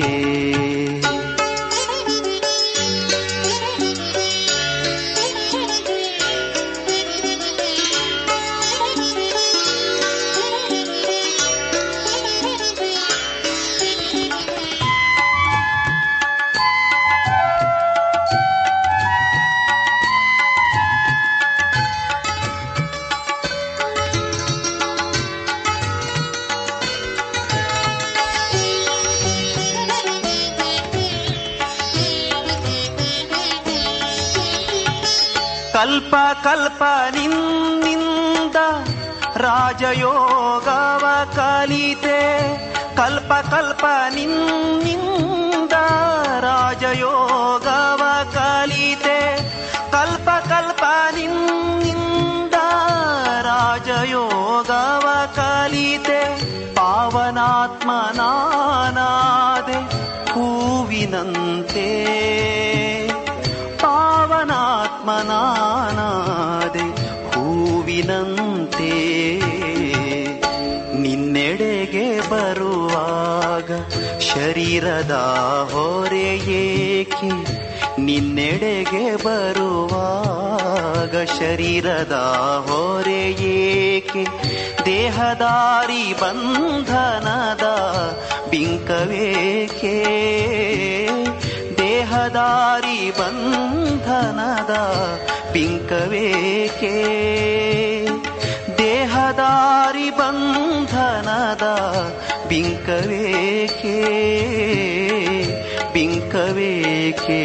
ಕಲ್ಪ ಕಲ್ಪ ನಿನ್ನಿಂದ ರಾಜಯೋಗವ ಕಲಿತೆ. ಕಲ್ಪ ಕಲ್ಪ ನಿನ್ನಿಂದ ರಾಜಯೋಗವ ಕಲಿತೆ. ಕಲ್ಪ ಕಲ್ಪ ನಿನ್ನಿಂದ ರಾಜಯೋಗವ ಕಲಿತೆ. ಪಾವನಾತ್ಮನಾದೆ ಹೂವಿನಂತೆ. ಪಾವನಾತ್ಮನಾದೆ ಹೂವಿನಂತೆ. ನಿನ್ನೆಡೆಗೆ ಬರುವಾಗ ಶರೀರದ ಹೊರೆ ಏಕೆ. ನಿನ್ನೆಡೆಗೆ ಬರುವಾಗ ಶರೀರದ ಹೊರೆ ಏಕೆ. ದೇಹದಾರಿ ಬಂಧನದ ಬಿಂಕವೇಕೆ. ದೇಹದಾರಿ ಬಂಧನದ ಬಿಂಕವೇಕೆ. ದೇಹದಾರಿ ಬಂಧನದ ಬಿಂಕವೇಕೆ. ಬಿಂಕವೇಕೆ.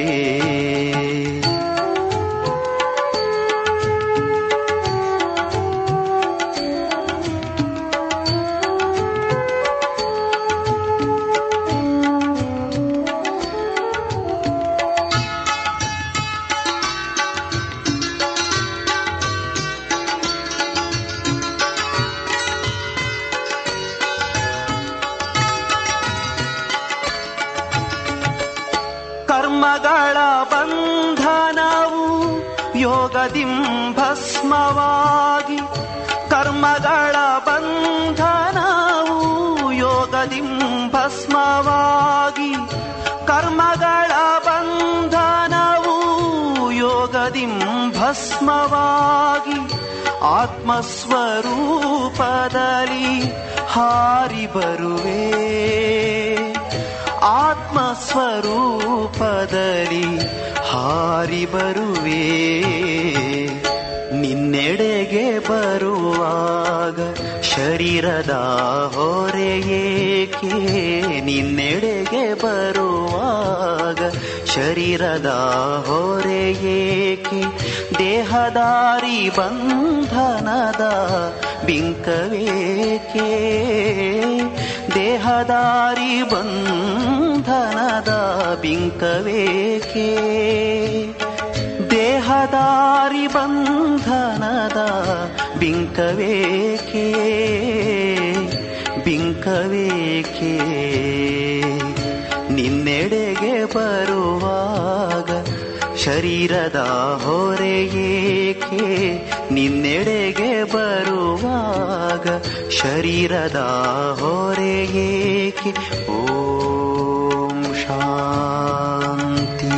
ಕರ್ಮಗಳ ಬಂಧನವು ಯೋಗದಿಂ ಭಸ್ಮವಾಗಿ. ಕರ್ಮಗಳ ಬಂಧನವು ಯೋಗದಿಂ ಭಸ್ಮವಾಗಿ. ಕರ್ಮಗಳ ಬಂಧನವು ಯೋಗದಿಂ ಭಸ್ಮವಾಗಿ. ಆತ್ಮಸ್ವರೂಪದಲ್ಲಿ ಹಾರಿ ಬರುವೆ. ಆತ್ಮಸ್ವರೂಪದಲ್ಲಿ ಹಾರಿ ಬರುವೆ. ನಿನ್ನೆಡೆಗೆ ಬರುವಾಗ ಶರೀರದ ಹೊರೆಯೇಕೆ ನಿನ್ನೆಡೆಗೆ ಬರುವಾಗ, ಶರೀರದ ಹೊರೆಯೇಕೆ ದೇಹದಾರಿ ಬಂಧನದ ಬಿಂಕವೇಕೆ, ದೇಹದಾರಿ ಬಂಧನದ ಬಿಂಕವೇಕೆ, ದೇಹದಾರಿ ಬಂಧನದ ಬಿಂಕವೇಕೆ, ಬಿಂಕವೇಕೆ ನಿನ್ನೆಡೆಗೆ ಬರುವಾಗ, ಶರೀರದ ಹೊರೆಯೇಕೆ ನಿನ್ನೆಡೆಗೆ ಬರುವಾಗ, ಶರೀರದ ಹೊರೆಯೇಕೆ. ಓಂ ಶಾಂತಿ.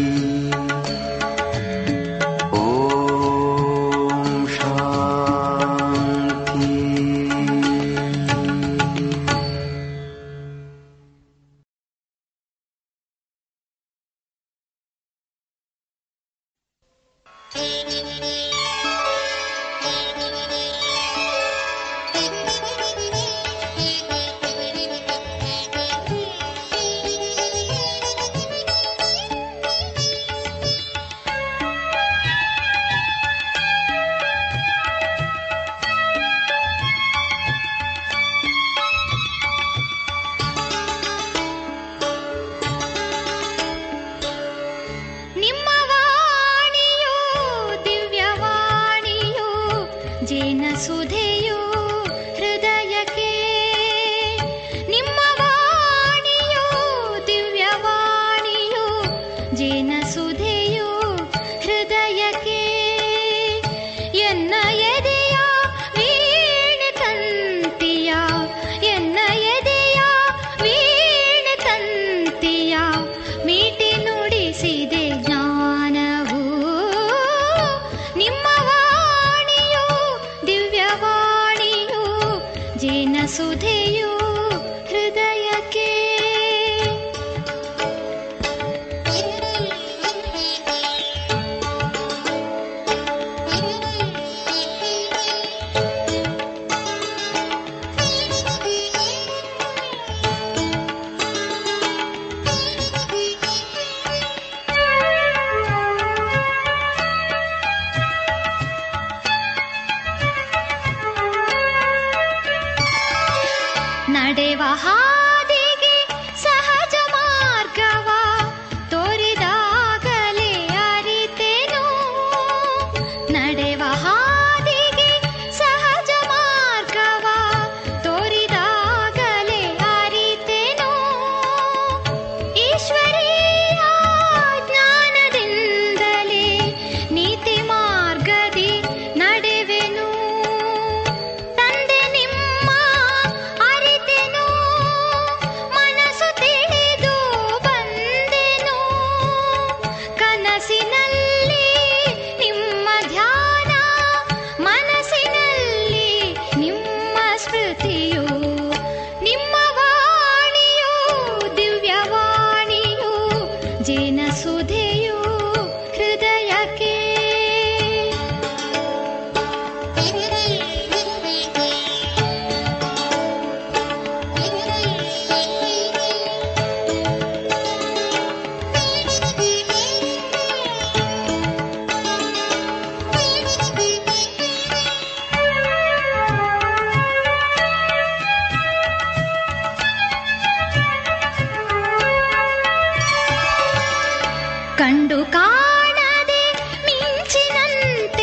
ಕಂಡು ಕಾಣದೆ ಮಿಂಚಿನಂತೆ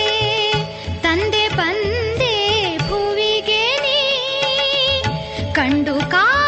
ತಂದೆ ಬಂದೆ ಭುವಿಗೆ ನೀ ಕಂಡು